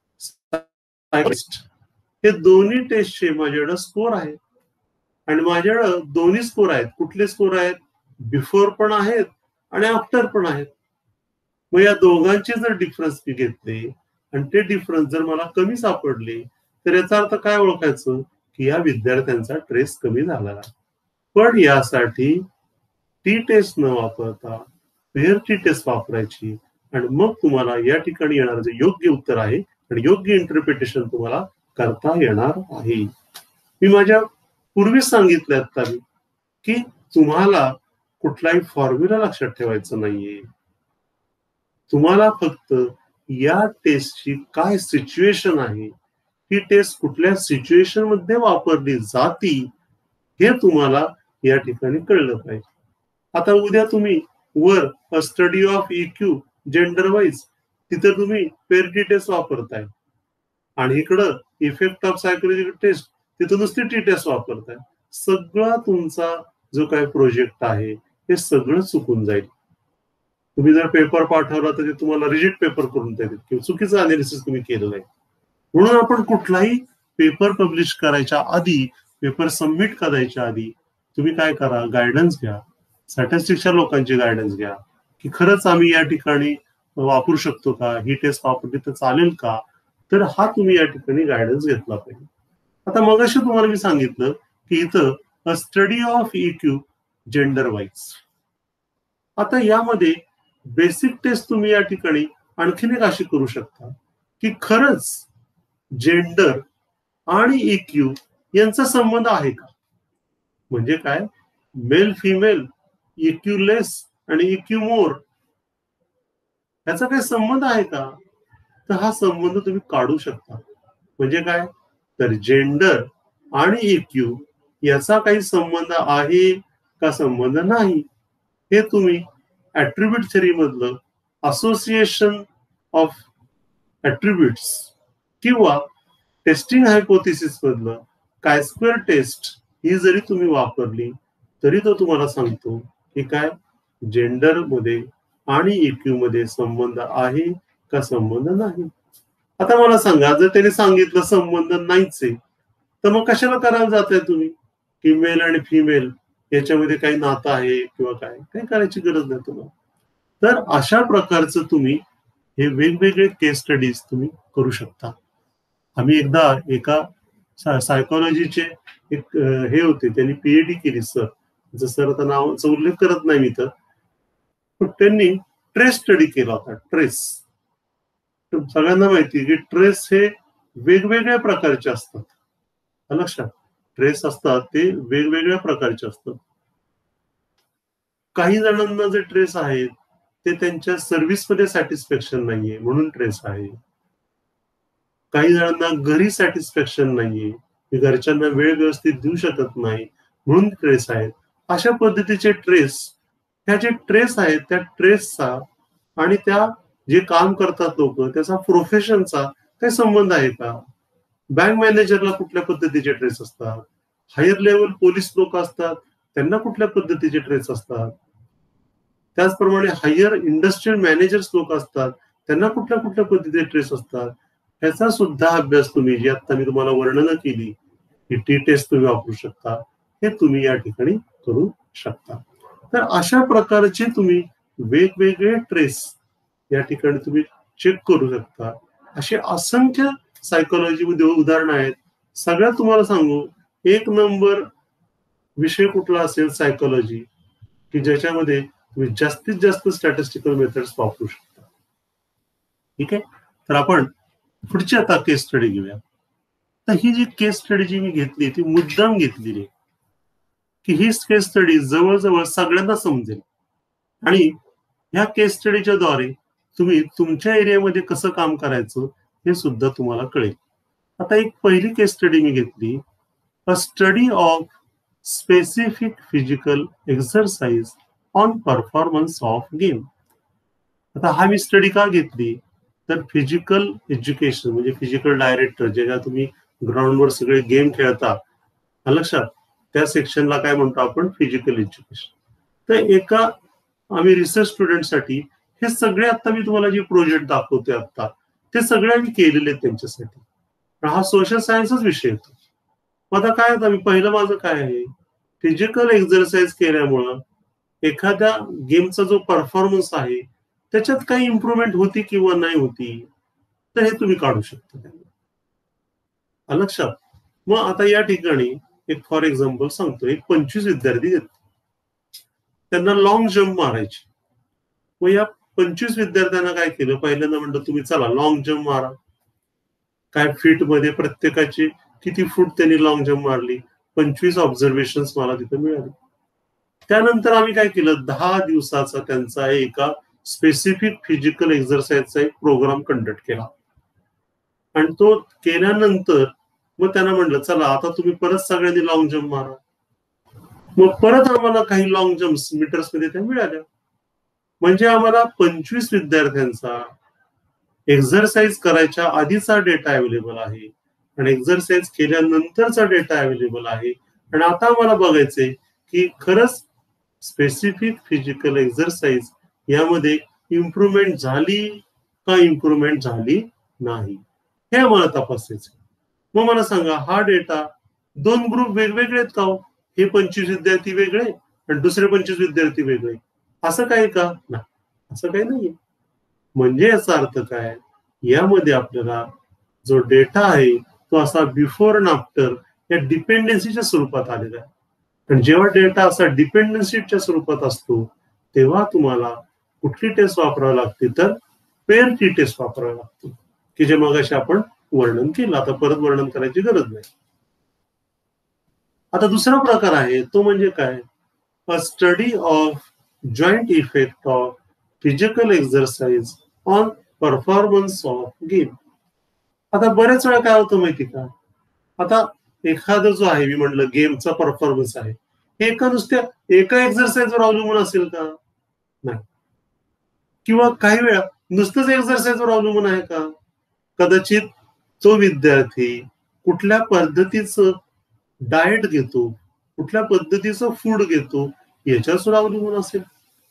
Speaker 1: टेस्ट हे दोन्ही टेस्टचे माझ्याकडे स्कोर आहे आणि माझ्याकडे दोन्ही स्कोर आहेत. कुठले स्कोर आहेत, बिफोर पण आहेत आणि आफ्टर पण आहेत. मग या दोघांचे जर डिफरन्स मी घेतले आणि ते डिफरन्स जर मला कमी सापडले तर याचा अर्थ काय ओळखायचं की या विद्यार्थ्यांचा ट्रेस कमी झाला आहे. पण यासाठी टेस्ट न वापरता पेअर टेस्ट वापरायची आणि मग तुम्हाला या ठिकाणी येणारं जे योग्य उत्तर आहे आणि योग्य इंटरप्रिटेशन तुम्हाला करता येणार आहे. मी माझ्या पूर्वी सांगितलं आता की तुम्हाला कुठलाही फॉर्म्युला लक्षात ठेवायचं नाहीये. तुम्हाला फक्त या टेस्टची काय सिच्युएशन आहे, ही टेस्ट कुठल्या सिच्युएशन मध्ये वापरली जाती, हे तुम्हाला या ठिकाणी कळलं पाहिजे. आता उद्या तुम्ही वर a study of EQ gender wise तिथे तुम्ही पेरिटी टेस्ट वापरताय आणि इकडं इफेक्ट ऑफ सायकोलॉजिकल टेस्ट तिथं नुसती टी टेस्ट वापरताय. सगळा तुमचा जो काही प्रोजेक्ट आहे हे सगळं चुकून जाईल. तुम्ही जर पेपर पाठवला तर ते तुम्हाला रिजेक्ट पेपर करून देतील किंवा चुकीचं अनालिसिस तुम्ही केलेलं आहे. म्हणून आपण कुठलाही पेपर पब्लिश करायच्या आधी, पेपर सबमिट करायच्या आधी तुम्ही काय करा, गायडन्स घ्या, स्टॅटिस्टिक्सच्या लोकांची गायडन्स घ्या की खरंच आम्ही या ठिकाणी वापरू शकतो का, ही टेस्ट वापरली तर चालेल का. तर हा तुम्ही या ठिकाणी गायडन्स घेतला पाहिजे. आता मगाशी तुम्हाला मी सांगितलं की इथं a study of EQ gender wise. आता यामध्ये बेसिक टेस्ट तुम्ही या ठिकाणी आणखीन एक अशी करू शकता की खरंच जेंडर आणि इक्यू यांचा संबंध आहे का. म्हणजे काय, मेल फिमेल, इक्यू लेस आणि इक्यू मोर याचा काही संबंध आहे का. तर हा संबंध तुम्ही काढू शकता. म्हणजे काय, तर जेंडर आणि इक्यू याचा काही संबंध आहे का संबंध नाही, हे तुम्ही ऍट्रिब्यूट थेरी मधलं असोसिएशन ऑफ ऍट्रिब्यूट्स किंवा टेस्टिंग हायपोथेसिस मधलं काय स्क्वेअर टेस्ट ही जरी तुम्ही वापरली तरी तो तुम्हाला सांगतो की काय जेंडर मध्ये आणि इक्यू मध्ये संबंध आहे का संबंध नाही. आता मला सांगा, जर त्याने सांगितलं संबंध नाहीच आहे तर मग कशाला करायला जाताय तुम्ही की मेल आणि फिमेल याच्यामध्ये काही नातं आहे किंवा काय, काही करायची गरज नाही तुम्हाला. तर अशा प्रकारचं तुम्ही हे वेगवेगळे केस स्टडीज तुम्ही करू शकता. आम्ही एकदा एका सायकोलॉजीचे एक हे होते, त्यांनी पीएचडी केली सर, जसं आता नावाचा उल्लेख करत नाही मी तर, पण त्यांनी ट्रेस स्टडी केला होता. ट्रेस सगळ्यांना माहिती की ट्रेस हे वेगवेगळ्या प्रकारचे असतात. लक्षात, ट्रेस असतात ते वेगवेगळ्या प्रकारचे असतात. काही जणांना जे ट्रेस आहेत ते त्यांच्या सर्व्हिसमध्ये सॅटिस्फॅक्शन नाहीये म्हणून ट्रेस आहे. काही जणांना घरी सॅटिस्फॅक्शन नाहीये, घरच्यांना वेळ व्यवस्थित देऊ शकत नाही म्हणून ट्रेस आहेत. अशा पद्धतीचे ट्रेस, ह्या जे ट्रेस आहेत त्या ट्रेसचा आणि त्या जे काम करतात लोक त्याचा प्रोफेशनचा काही संबंध आहे का. बँक मॅनेजरला कुठल्या पद्धतीचे ट्रेस असतात, हायर लेवल पोलीस लोक असतात त्यांना कुठल्या पद्धतीचे ट्रेस असतात, त्याचप्रमाणे हायर इंडस्ट्रियल मॅनेजर्स लोक असतात त्यांना कुठल्या कुठल्या पद्धतीचे ट्रेस असतात. ह्याचा सुद्धा अभ्यास तुम्ही, जी आता मी तुम्हाला वर्णन केली की टी टेस्ट तुम्ही वापरू शकता, हे तुम्ही या ठिकाणी करू शकता. तर अशा प्रकारचे तुम्ही वेगवेगळे ट्रेस या ठिकाणी तुम्ही चेक करू शकता. असे असंख्य सायकोलॉजीमध्ये उदाहरणं आहेत. सगळ्यात तुम्हाला सांगू, एक नंबर विषय कुठला असेल सायकोलॉजी की ज्याच्यामध्ये तुम्ही जास्तीत जास्त स्टॅटिस्टिकल मेथड्स वापरू शकता. ठीक आहे, तर आपण पुढची आता केस स्टडी घेऊया. तर ही जी केस स्टडी जी मी घेतली ती मुद्दाम घेतलेली की ही केस स्टडी जवळजवळ सगळ्यांना समजेल आणि ह्या केस स्टडीच्या द्वारे तुम्ही तुमच्या एरियामध्ये कसं काम करायचं हे सुद्धा तुम्हाला कळेल. आता एक पहिली केस स्टडी मी घेतली, a study of specific physical exercise on performance of game. आता हा मी स्टडी का घेतली, तर फिजिकल एज्युकेशन म्हणजे फिजिकल डायरेक्टर, जेव्हा तुम्ही ग्राउंडवर सगळे गेम खेळता, लक्षात, त्या सेक्शनला काय म्हणतो आपण, फिजिकल एज्युकेशन. तर एका आम्ही रिसर्च स्टुडंटसाठी हे सगळे आता मी तुम्हाला जे प्रोजेक्ट दाखवतोय आता ते सगळे आम्ही केलेले आहेत त्यांच्यासाठी. हा सोशल सायन्सच विषय येतो. आता काय, आता मी पहिलं माझं काय आहे, फिजिकल एक्सरसाइज केल्यामुळं एखाद्या गेमचा जो परफॉर्मन्स आहे त्याच्यात काही इम्प्रुव्हमेंट होती किंवा नाही होती, तर हे तुम्ही काढू शकता. लक्षात. मग आता या ठिकाणी एक फॉर एक्झाम्पल सांगतो, एक 25 विद्यार्थी आहेत, त्यांना लॉंग जम्प मारायचे. मग या 25 विद्यार्थ्यांना काय केलं, पहिल्यांदा म्हणलं तुम्ही चला लॉंग जम्प मारा. काय फीट मध्ये प्रत्येकाची किती फूट त्यांनी लॉंग जम्प मारली, 25 ऑब्झर्वेशन मला तिथे मिळाले. त्यानंतर आम्ही काय केलं, 10 दिवसाचा त्यांचा एका स्पेसिफिक फिजिकल एक्झरसाइजचा एक प्रोग्राम कंडक्ट केला. आणि तो केल्यानंतर मग त्यांना म्हणलं चला आता तुम्ही परत सगळ्यांनी लॉंग जम्प मारा. मग परत आम्हाला काही लॉंग जम्प्स मीटर्स मध्ये त्या मिळाल्या. म्हणजे आम्हाला 25 विद्यार्थ्यांचा एक्झरसाइज करायच्या आधीचा डेटा अवेलेबल आहे आणि एक्झरसाइज केल्यानंतरचा डेटा अवेलेबल आहे. आणि आता आम्हाला बघायचंय की खरंच स्पेसिफिक फिजिकल एक्झरसाइज यामध्ये इम्प्रुव्हमेंट झाली का इम्प्रुव्हमेंट झाली नाही हे आम्हाला तपासायचं. मग मला सांगा, हा डेटा 2 ग्रुप वेगवेगळे आहेत का? हे 25 विद्यार्थी वेगळे आणि दुसरे 25 विद्यार्थी वेगळे, असं काही का? नाही, असं काही नाहीये. म्हणजे याचा अर्थ काय, यामध्ये आपल्याला जो डेटा आहे तो असा बिफोर अँड आफ्टर या डिपेंडन्सीच्या स्वरूपात आलेला आहे. आणि जेव्हा डेटा असा डिपेंडन्सीच्या स्वरूपात असतो तेव्हा तुम्हाला कुठली टेस्ट वापरावी लागते, तर पेअर टी टेस्ट वापरावी लागते, की जे मगाशी आपण वर्णन केलं. आता परत वर्णन करायची गरज नाही. आता दुसरा प्रकार आहे तो म्हणजे काय, a study of joint effect of physical exercise on performance of game. आता बरेच वेळा काय होतं माहिती का, आता एखादा जो आहे, मी म्हणलं गेमचा परफॉर्मन्स आहे, हे एका एक्झरसाइजवर अवलंबून असेल का? नाही. किंवा काही वेळा नुसतंच एक्झरसाइजवर अवलंबून आहे का? कदाचित तो विद्यार्थी कुठल्या पद्धतीचं डाएट घेतो, कुठल्या पद्धतीचं फूड घेतो याच्यावर अवलंबून असेल.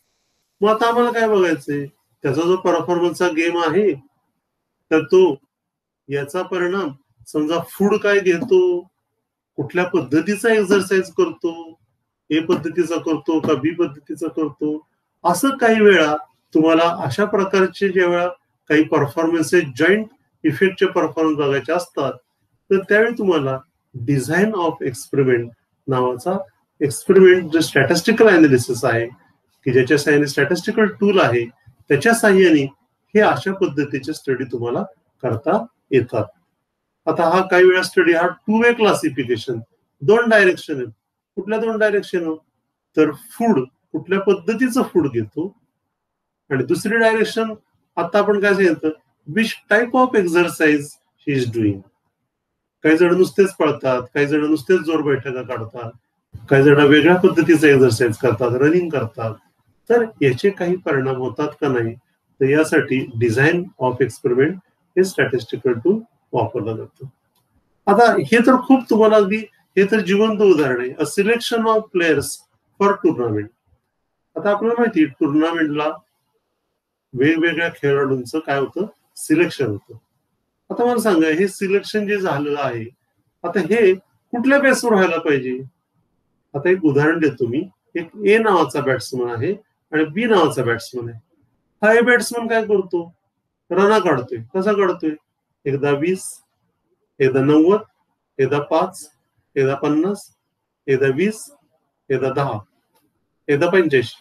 Speaker 1: मग आता आम्हाला काय बघायचंय, त्याचा जो परफॉर्मन्सचा गेम आहे तर तो याचा परिणाम समजा फूड काय घेतो, कुठल्या पद्धतीचा एक्झरसाइज करतो, ए पद्धतीचा करतो का बी पद्धतीचा करतो, असं काही वेळा तुम्हाला अशा प्रकारचे जेव्हा काही परफॉर्मन्सेस जॉईंट इफेक्टचे परफॉर्मन्स बघायचे असतात तर त्यावेळी तुम्हाला डिझाईन ऑफ एक्सपेरिमेंट नावाचा एक्सपेरिमेंट जो स्टॅटिस्टिकल अनालिसिस आहे, की ज्याच्या साहाय्याने स्टॅटिस्टिकल टूल आहे त्याच्या साहाय्याने हे अशा पद्धतीचे स्टडी तुम्हाला करता येतात. आता हा काही वेळा स्टडी हा 2 वे क्लासिफिकेशन, 2 डायरेक्शन आहेत. कुठल्या 2 डायरेक्शन, तर फूड कुठल्या पद्धतीचं फूड घेतो, आणि दुसरी डायरेक्शन आता आपण काय सांगितलं, which type of exercise he is doing. काही जण नुसतेच पळतात, काही जण नुसतेच जोर बैठका काढतात, काही जण वेगळ्या पद्धतीचं एक्झरसाइज करतात, रनिंग करतात. तर याचे काही परिणाम होतात का नाही, तर यासाठी डिझाईन ऑफ एक्सपेरिमेंट हे स्टॅटिस्टिकल टूल वापरलं जातं. आता हे तर खूप तुम्हाला अगदी, हे तर जिवंत उदाहरण आहे, a selection of players for tournament. आता आपल्याला माहिती टुर्नामेंटला वेगवेगळ्या खेळाडूंचं काय होतं, सिलेक्शन होतं. आता मला सांगा, हे सिलेक्शन जे झालेलं आहे आता हे कुठल्या बेसवर व्हायला पाहिजे. आता एक उदाहरण देतो मी. एक ए नावाचा बॅट्समन आहे आणि बी नावाचा बॅट्समन आहे. हा ए बॅट्समन काय करतो, रना काढतोय. कसा काढतोय, एकदा 20, एकदा 90, एकदा 5, एकदा 50, एकदा 20, एकदा 10, एकदा 85.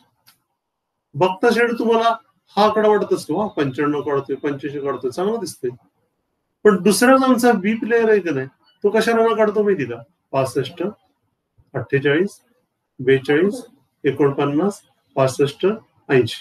Speaker 1: बघता शेड तुम्हाला हा आकडा वाटत असतो, 95 काढतोय, 85 काढतोय, चांगला दिसतोय. पण दुसरा जो आमचा बी प्लेअर आहे का नाही, तो कशा रना काढतो माहिती का, 65, 48, 42, 49, 65, 80.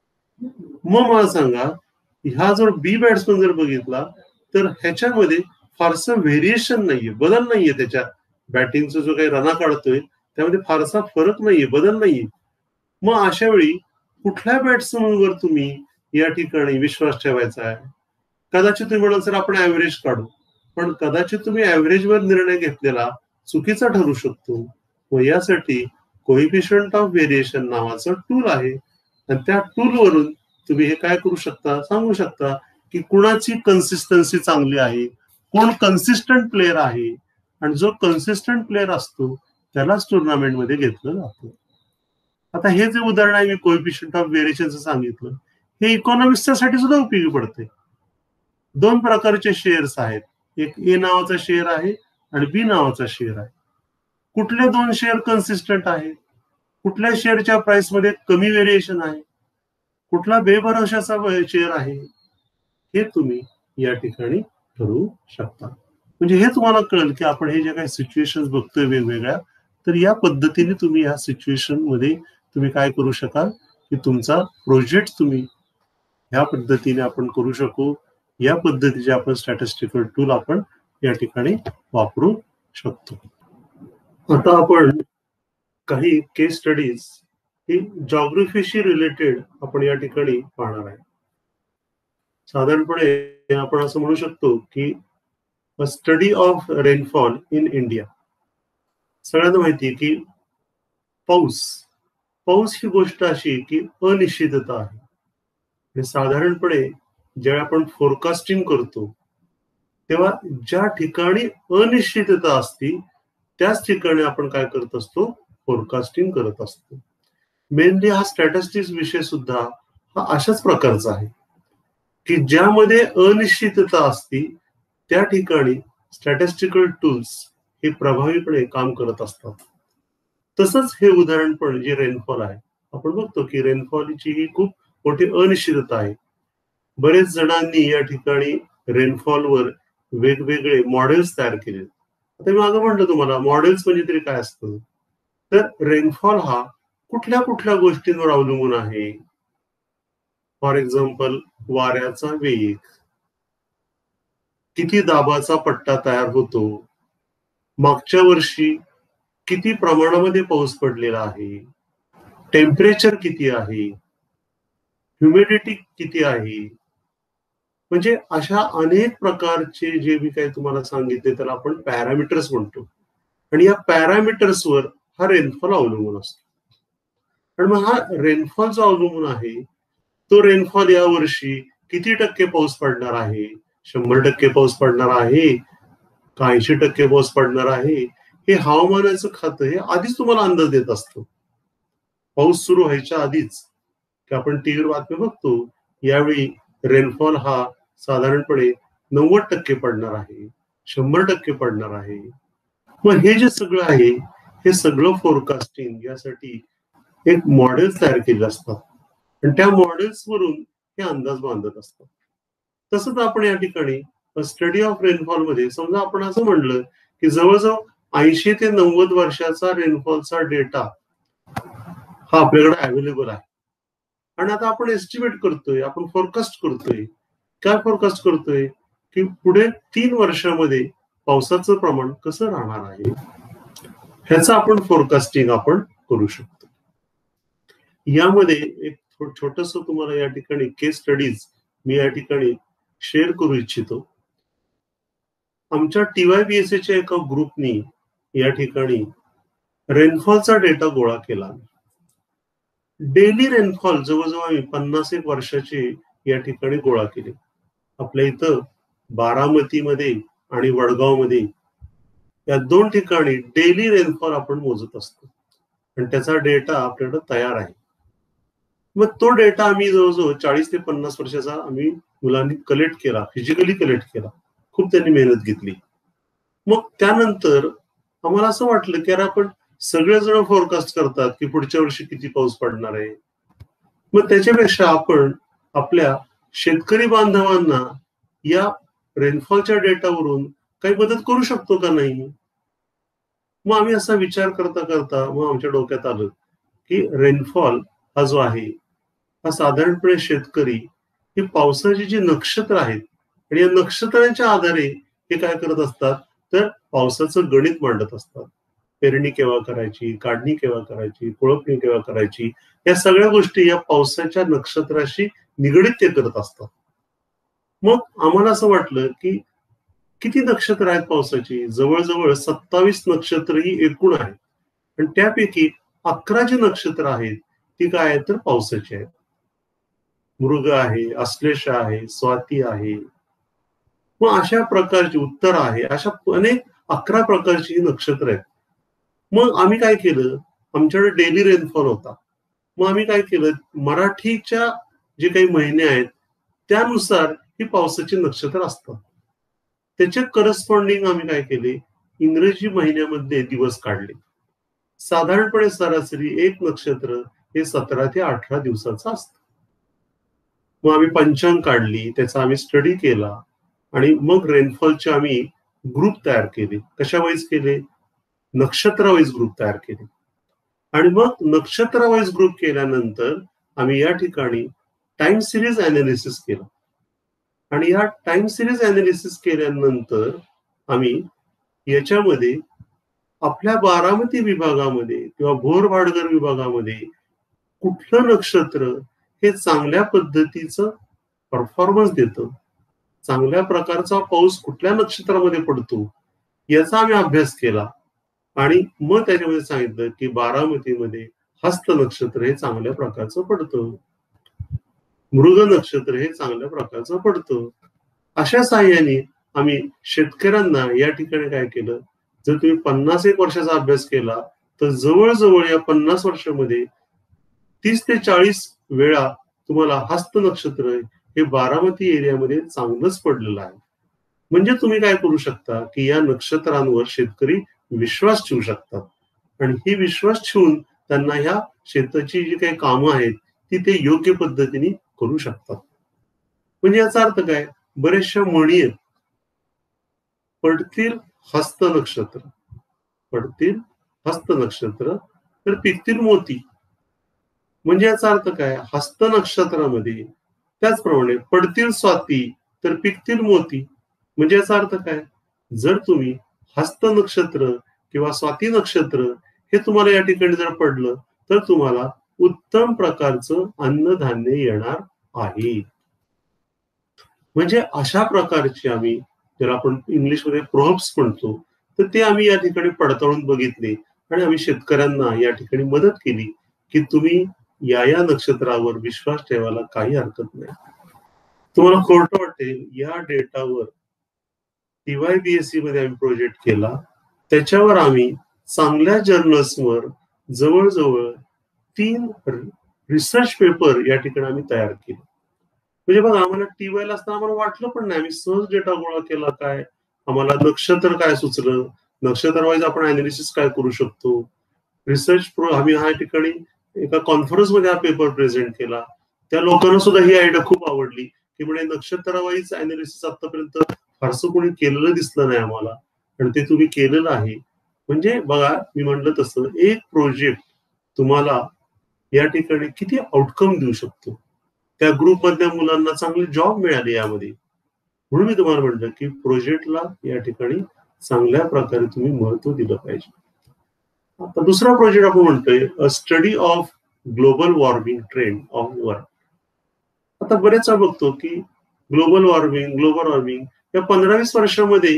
Speaker 1: मग मला सांगा, ह्या जर बी बॅट्समन जर बघितला तर ह्याच्यामध्ये फारसं व्हेरिएशन नाहीये, बदल नाहीये. त्याच्या बॅटिंगचा जो काही रना काढतोय त्यामध्ये फारसा फरक नाहीये, बदल नाहीये. मग अशा वेळी कुठल्या बॅट्समनवर तुम्ही या ठिकाणी विश्वास ठेवायचा आहे. कदाचित तुम्ही म्हणाल सर आपण ऍव्हरेज काढू, पण कदाचित तुम्ही ऍव्हरेजवर निर्णय घेतलेला चुकीचा ठरू शकतो. व यासाठी कोएफिशियंट ऑफ व्हेरिएशन नावाचं टूल आहे आणि त्या टूल वरून तुम्ही हे काय करू शकता, सांगू शकता की कुणाची कन्सिस्टन्सी चांगली आहे, कोण कन्सिस्टंट प्लेअर आहे, आणि जो कन्सिस्टंट प्लेअर असतो त्यालाच टुर्नामेंट मध्ये घेतलं जातं. आता हे जे उदाहरण आहे मी कोएफिशियंट ऑफ व्हेरिएशनचं सांगितलं, हे इकॉनॉमिक्सच्या साठी सुद्धा उपयोगी पडते. 2 प्रकारचे शेअर्स आहेत, एक ए नावाचा शेअर आहे आणि बी नावाचा शेअर आहे. कुठले 2 शेअर कन्सिस्टंट आहे, कुठल्या शेअरच्या प्राइस मध्ये कमी व्हेरिएशन आहे, कुठला बेभरोशाचा शेअर आहे हे तुम्ही या ठिकाणी ठरवू शकता. म्हणजे हे तुम्हाला कळेल की आपण हे जे काही सिच्युएशन बघतोय वेगवेगळ्या, तर या पद्धतीने तुम्ही या सिच्युएशन मध्ये तुम्ही काय करू शकाल की तुमचा प्रोजेक्ट तुम्ही ह्या पद्धतीने आपण करू शकू. या पद्धतीचे आपण स्टॅटिस्टिकल टूल आपण या ठिकाणी वापरू शकतो. आता आपण काही केस स्टडीज ही जॉग्रफीशी रिलेटेड आपण या ठिकाणी पाहणार आहे. साधारणपणे आपण असं म्हणू शकतो की study of rainfall in India. सगळ्यांना माहिती आहे की पाऊस ही गोष्ट अशी की अनिश्चितता आहे. आणि साधारणपणे जेव्हा आपण फोरकास्टिंग करतो तेव्हा ज्या ठिकाणी अनिश्चितता असते त्याच ठिकाणी आपण काय करत असतो, फोरकास्टिंग करत असतो. मेनली हा स्टॅटिस्टिक्स विषय सुद्धा हा अशाच प्रकारचा आहे की ज्यामध्ये अनिश्चितता असते त्या ठिकाणी स्टॅटिस्टिकल टूल्स हे प्रभावीपणे काम करत असतात. तसंच हे उदाहरण पण जे रेनफॉल आहे, आपण बघतो की रेनफॉलची ही खूप मोठी अनिश्चितता आहे. बरेच जणांनी या ठिकाणी रेनफॉलवर वेगवेगळे मॉडेल्स तयार केले. आता मी मागं म्हटलं तुम्हाला मॉडेल्स म्हणजे तरी काय असतं, तर रेनफॉल हा कुठल्या कुठल्या गोष्टींवर अवलंबून आहे. फॉर एक्झाम्पल वाऱ्याचा वेग, किती दाबाचा पट्टा तयार होतो, मागच्या वर्षी किती प्रमाणामध्ये पाऊस पडलेला आहे, टेम्परेचर किती आहे, ह्युमिडिटी किती आहे. म्हणजे अशा अनेक प्रकारचे जे मी काही तुम्हाला सांगितले त्याला आपण पॅरामीटर्स म्हणतो. आणि या पॅरामीटर्सवर हा रेनफॉल अवलंबून असतो. आणि मग हा रेनफॉल जो अवलंबून आहे तो रेनफॉल या वर्षी किती टक्के पाऊस पडणार आहे, 100% पाऊस पडणार आहे का 80% पाऊस पडणार आहे, हे हवामानाचं खातं हे आधीच तुम्हाला अंदाज देत असतो. पाऊस सुरू व्हायच्या आधीच की आपण टीव्हीवर बातमी बघतो यावेळी रेनफॉल हा साधारणपणे 90% पडणार आहे, 100% पडणार आहे. मग हे जे सगळं आहे हे सगळं फोरकास्टिंग यासाठी एक मॉडेल तयार केले असतात आणि त्या मॉडेल्स वरून हे अंदाज बांधत असतात. तसंच आपण या ठिकाणी स्टडी ऑफ रेनफॉल मध्ये समजा आपण असं म्हणलं की जवळजवळ 80 ते 90 वर्षाचा रेनफॉलचा डेटा हा आपल्याकडे अवेलेबल आहे. आणि आता आपण एस्टिमेट करतोय, आपण फोरकास्ट करतोय. काय फोरकास्ट करतोय की पुढे 3 वर्षामध्ये पावसाचं प्रमाण कसं राहणार आहे, ह्याचं आपण फोरकास्टिंग आपण करू शकतो. यामध्ये एक छोटस तुम्हाला या ठिकाणी केस स्टडीज मी या ठिकाणी शेअर करू इच्छितो. आमच्या TYBSच्या एका ग्रुपनी या ठिकाणी रेनफॉलचा डेटा गोळा केला. डेली रेनफॉल जवळजवळ आम्ही 51 वर्षाचे या ठिकाणी गोळा केले. आपल्या इथं बारामतीमध्ये आणि वडगावमध्ये या 2 ठिकाणी डेली रेनफॉल आपण मोजत असतो आणि त्याचा डेटा आपल्याकडे तयार आहे. मग तो डेटा आम्ही जवळजवळ 40 ते 50 वर्षाचा आम्ही मुलांनी कलेक्ट केला, फिजिकली कलेक्ट केला. खूप त्यांनी मेहनत घेतली. मग त्यानंतर आम्हाला असं वाटलं की अरे आपण सगळेजण फोरकास्ट करतात की पुढच्या वर्षी किती पाऊस पडणार आहे. मग त्याच्यापेक्षा आपण आपल्या शेतकरी बांधवांना या रेनफॉलच्या डेटावरून काही मदत करू शकतो का नाही. मग आम्ही असा विचार करता करता मग आमच्या डोक्यात आलं की रेनफॉल हा जो आहे हा साधारणपणे शेतकरी ही पावसाची जी नक्षत्र आहेत आणि या नक्षत्रांच्या आधारे हे काय करत असतात तर पावसाचं गणित मांडत असतात. पेरणी केव्हा करायची, काढणी केव्हा करायची, कोळपणी केव्हा करायची, या सगळ्या गोष्टी या पावसाच्या नक्षत्राशी निगडीत ते करत असतात. मग आम्हाला असं वाटलं की किती नक्षत्र आहेत पावसाची, जवळजवळ 27 नक्षत्र ही एकूण आहेत आणि त्यापैकी 11 जी नक्षत्र आहेत ती काय आहेत तर पावसाची आहेत. मृग आहे, अश्लेष आहे, स्वाती आहे. मग अशा प्रकारची उत्तर आहे, अशा अनेक 11 प्रकारची नक्षत्र आहेत. मग आम्ही काय केलं, आमच्याकडे डेली रेनफॉल होता. मग आम्ही काय केलं, मराठीच्या जे काही महिने आहेत त्यानुसार ही पावसाची नक्षत्र असतात. त्याचे करस्पॉन्डिंग आम्ही काय केले, इंग्रजी महिन्यामध्ये दिवस काढले. साधारणपणे सरासरी एक नक्षत्र हे 17 ते 18 दिवसाचं असतं. मग आम्ही पंचांग काढली, त्याचा आम्ही स्टडी केला आणि मग रेनफॉलचे आम्ही ग्रुप तयार केले. कशा वाईज केले? नक्षत्र वाईज ग्रुप तयार केले. आणि मग नक्षत्र वाईज ग्रुप केल्यानंतर आम्ही या ठिकाणी टाइम सिरीज अनालिसिस केलं. आणि या टाइम सिरीज अनालिसिस केल्यानंतर आम्ही याच्यामध्ये आपल्या बारामती विभागामध्ये किंवा भोर-भाटघर विभागामध्ये कुठलं नक्षत्र हे चांगल्या पद्धतीचं परफॉर्मन्स देतं, चांगल्या प्रकारचा पाऊस कुठल्या नक्षत्रामध्ये पडतो, याचा आम्ही अभ्यास केला. आणि मग त्याच्यामध्ये सांगितलं की बारामतीमध्ये हस्त नक्षत्र हे चांगल्या प्रकारचं पडतं, मृग नक्षत्र हे चांगल्या प्रकारचं पडतं. अशा साहाय्याने आम्ही शेतकऱ्यांना या ठिकाणी काय केलं, जर तुम्ही 50 वर्षाचा अभ्यास केला तर जवळजवळ या 50 वर्षामध्ये 30 ते 40 वेळा तुम्हाला हस्त नक्षत्र हे बारामती एरियामध्ये चांगलंच पडलेलं आहे. म्हणजे तुम्ही काय करू शकता की या नक्षत्रांवर शेतकरी विश्वास ठेवू शकतात आणि ही विश्वास ठेवून त्यांना ह्या शेताची जी काही कामं आहेत ती ते योग्य पद्धतीने करू शकतात. म्हणजे याचा अर्थ काय, बरेचशा म्हणी आहेत, पडतील हस्त नक्षत्र, पडतील हस्त नक्षत्र तर पिकतील मोती. म्हणजे याचा अर्थ काय, हस्त नक्षत्रामध्ये त्याचप्रमाणे पडतील स्वाती तर पिकतील मोती. म्हणजे याचा अर्थ काय, जर तुम्ही हस्त नक्षत्र किंवा स्वाती नक्षत्र हे तुम्हाला या ठिकाणी जर पडलं तर तुम्हाला उत्तम प्रकारचं अन्नधान्य येणार आहे. म्हणजे अशा प्रकारची आम्ही, ज्याला आपण इंग्लिशमध्ये प्रोव्हर्ब्स म्हणतो, तर ते आम्ही या ठिकाणी पडताळून बघितले आणि आम्ही शेतकऱ्यांना या ठिकाणी मदत केली की तुम्ही या नक्षत्रावर विश्वास ठेवायला काही हरकत नाही. तुम्हाला खोटं वाटेल, या डेटावर TYBSC मध्ये आम्ही प्रोजेक्ट केला, त्याच्यावर आम्ही चांगल्या जर्नल्सवर जवळजवळ 3 रिसर्च पेपर या ठिकाणी आम्ही तयार केले. म्हणजे बघा, आम्हाला टीवायला असताना आम्हाला वाटलं पण नाही, आम्ही सहज डेटा गोळा केला. काय आम्हाला नक्षत्र काय सुचलं, नक्षत्र वाईज आपण अनालिसिस काय करू शकतो, रिसर्च आम्ही ह्या ठिकाणी एका कॉन्फरन्स मध्ये हा पेपर प्रेझेंट केला. त्या लोकांना सुद्धा ही आयडिया खूप आवडली की म्हणजे नक्षत्र वाईज अनालिसिस आतापर्यंत फारसं कोणी केलेलं दिसलं नाही आम्हाला आणि ते तुम्ही केलेलं आहे. म्हणजे बघा, मी म्हटलं तसं एक प्रोजेक्ट तुम्हाला या ठिकाणी किती आउटकम देऊ शकतो. त्या ग्रुप मधल्या मुलांना चांगले जॉब मिळाले यामध्ये. म्हणून मी तुम्हाला म्हटलं की प्रोजेक्टला या ठिकाणी चांगल्या प्रकारे तुम्ही महत्व दिलं पाहिजे. आता दुसरा प्रोजेक्ट आपण म्हणतोय a study of global warming trend of world. आता बरेच बघतो की ग्लोबल वॉर्मिंग या 15-20 वर्षामध्ये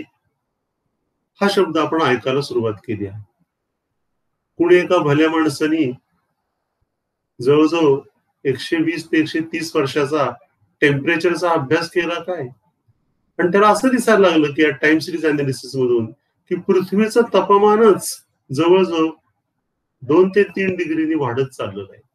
Speaker 1: हा शब्द आपण ऐकायला सुरुवात केली आहे. कुणी एका भल्या माणसानी जवळजवळ 120 ते 130 वर्षाचा टेम्परेचरचा अभ्यास केला काय, आणि त्याला असं दिसायला लागलं की या टाइम सिरीज अनालिसिस मधून की पृथ्वीचं तापमानच जवळजवळ 2 ते 3 डिग्रीनी वाढत चाललं आहे.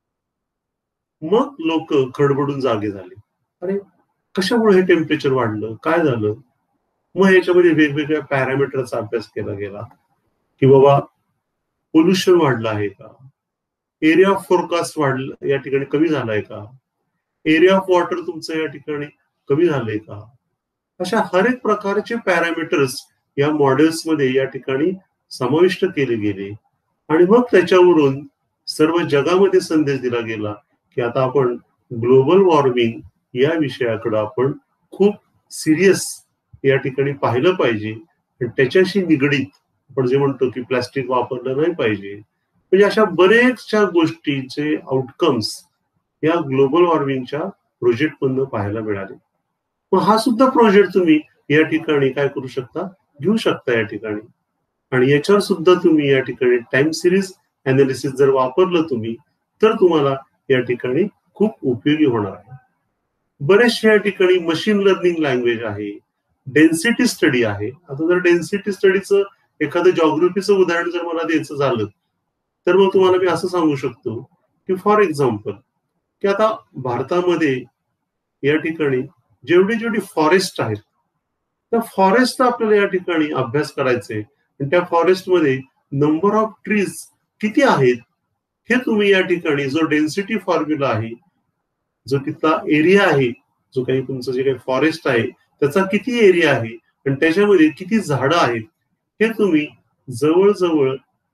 Speaker 1: मग लोक खडबडून जागे झाले, अरे कशामुळे हे टेम्परेचर वाढलं, काय झालं. मग ह्याच्यामध्ये वेगवेगळ्या पॅरामीटरचा अभ्यास केला गेला की बाबा पोल्युशन वाढलं आहे का, एरिया ऑफ फोरकास्ट वाढलं या ठिकाणी कमी झालाय का, एरिया ऑफ वॉटर तुमचं या ठिकाणी कमी झालंय का. अशा हर एक प्रकारचे पॅरामीटर्स या मॉडेल्स मध्ये या ठिकाणी समाविष्ट केले गेले आणि मग त्याच्यावरून सर्व जगामध्ये संदेश दिला गेला की आता आपण ग्लोबल वॉर्मिंग या विषयाकडे आपण खूप सिरियस या ठिकाणी पाहिलं पाहिजे आणि त्याच्याशी निगडीत आपण जे म्हणतो की प्लास्टिक वापरलं नाही पाहिजे. म्हणजे अशा बरेचशा गोष्टीचे आउटकम्स या ग्लोबल वॉर्मिंगच्या प्रोजेक्ट मधनं पाहायला मिळाले. मग हा सुद्धा प्रोजेक्ट तुम्ही या ठिकाणी काय करू शकता, घेऊ शकता या ठिकाणी. आणि याच्यावर सुद्धा तुम्ही या ठिकाणी टाइम सिरीज अनालिसिस जर वापरलं तुम्ही तर तुम्हाला या ठिकाणी खूप उपयोगी होणार आहे. बरेचशे या ठिकाणी मशीन लर्निंग लँग्वेज आहे, डेन्सिटी स्टडी आहे. आता जर डेन्सिटी स्टडीचं एखादं जॉग्राफीचं उदाहरण जर मला द्यायचं झालं तर मग तुम्हाला मी असं सांगू शकतो की फॉर एक्झाम्पल की आता भारतामध्ये या ठिकाणी जेवढी फॉरेस्ट आहेत त्या फॉरेस्ट आपल्याला या ठिकाणी अभ्यास करायचे आणि त्या फॉरेस्टमध्ये नंबर ऑफ ट्रीज किती आहेत हे तुम्ही या ठिकाणी जो डेन्सिटी फॉर्म्युला आहे जो तिथला एरिया आहे, जो काही तुमचं जे काही फॉरेस्ट आहे त्याचा किती एरिया आहे आणि त्याच्यामध्ये किती झाडं आहेत, हे तुम्ही जवळजवळ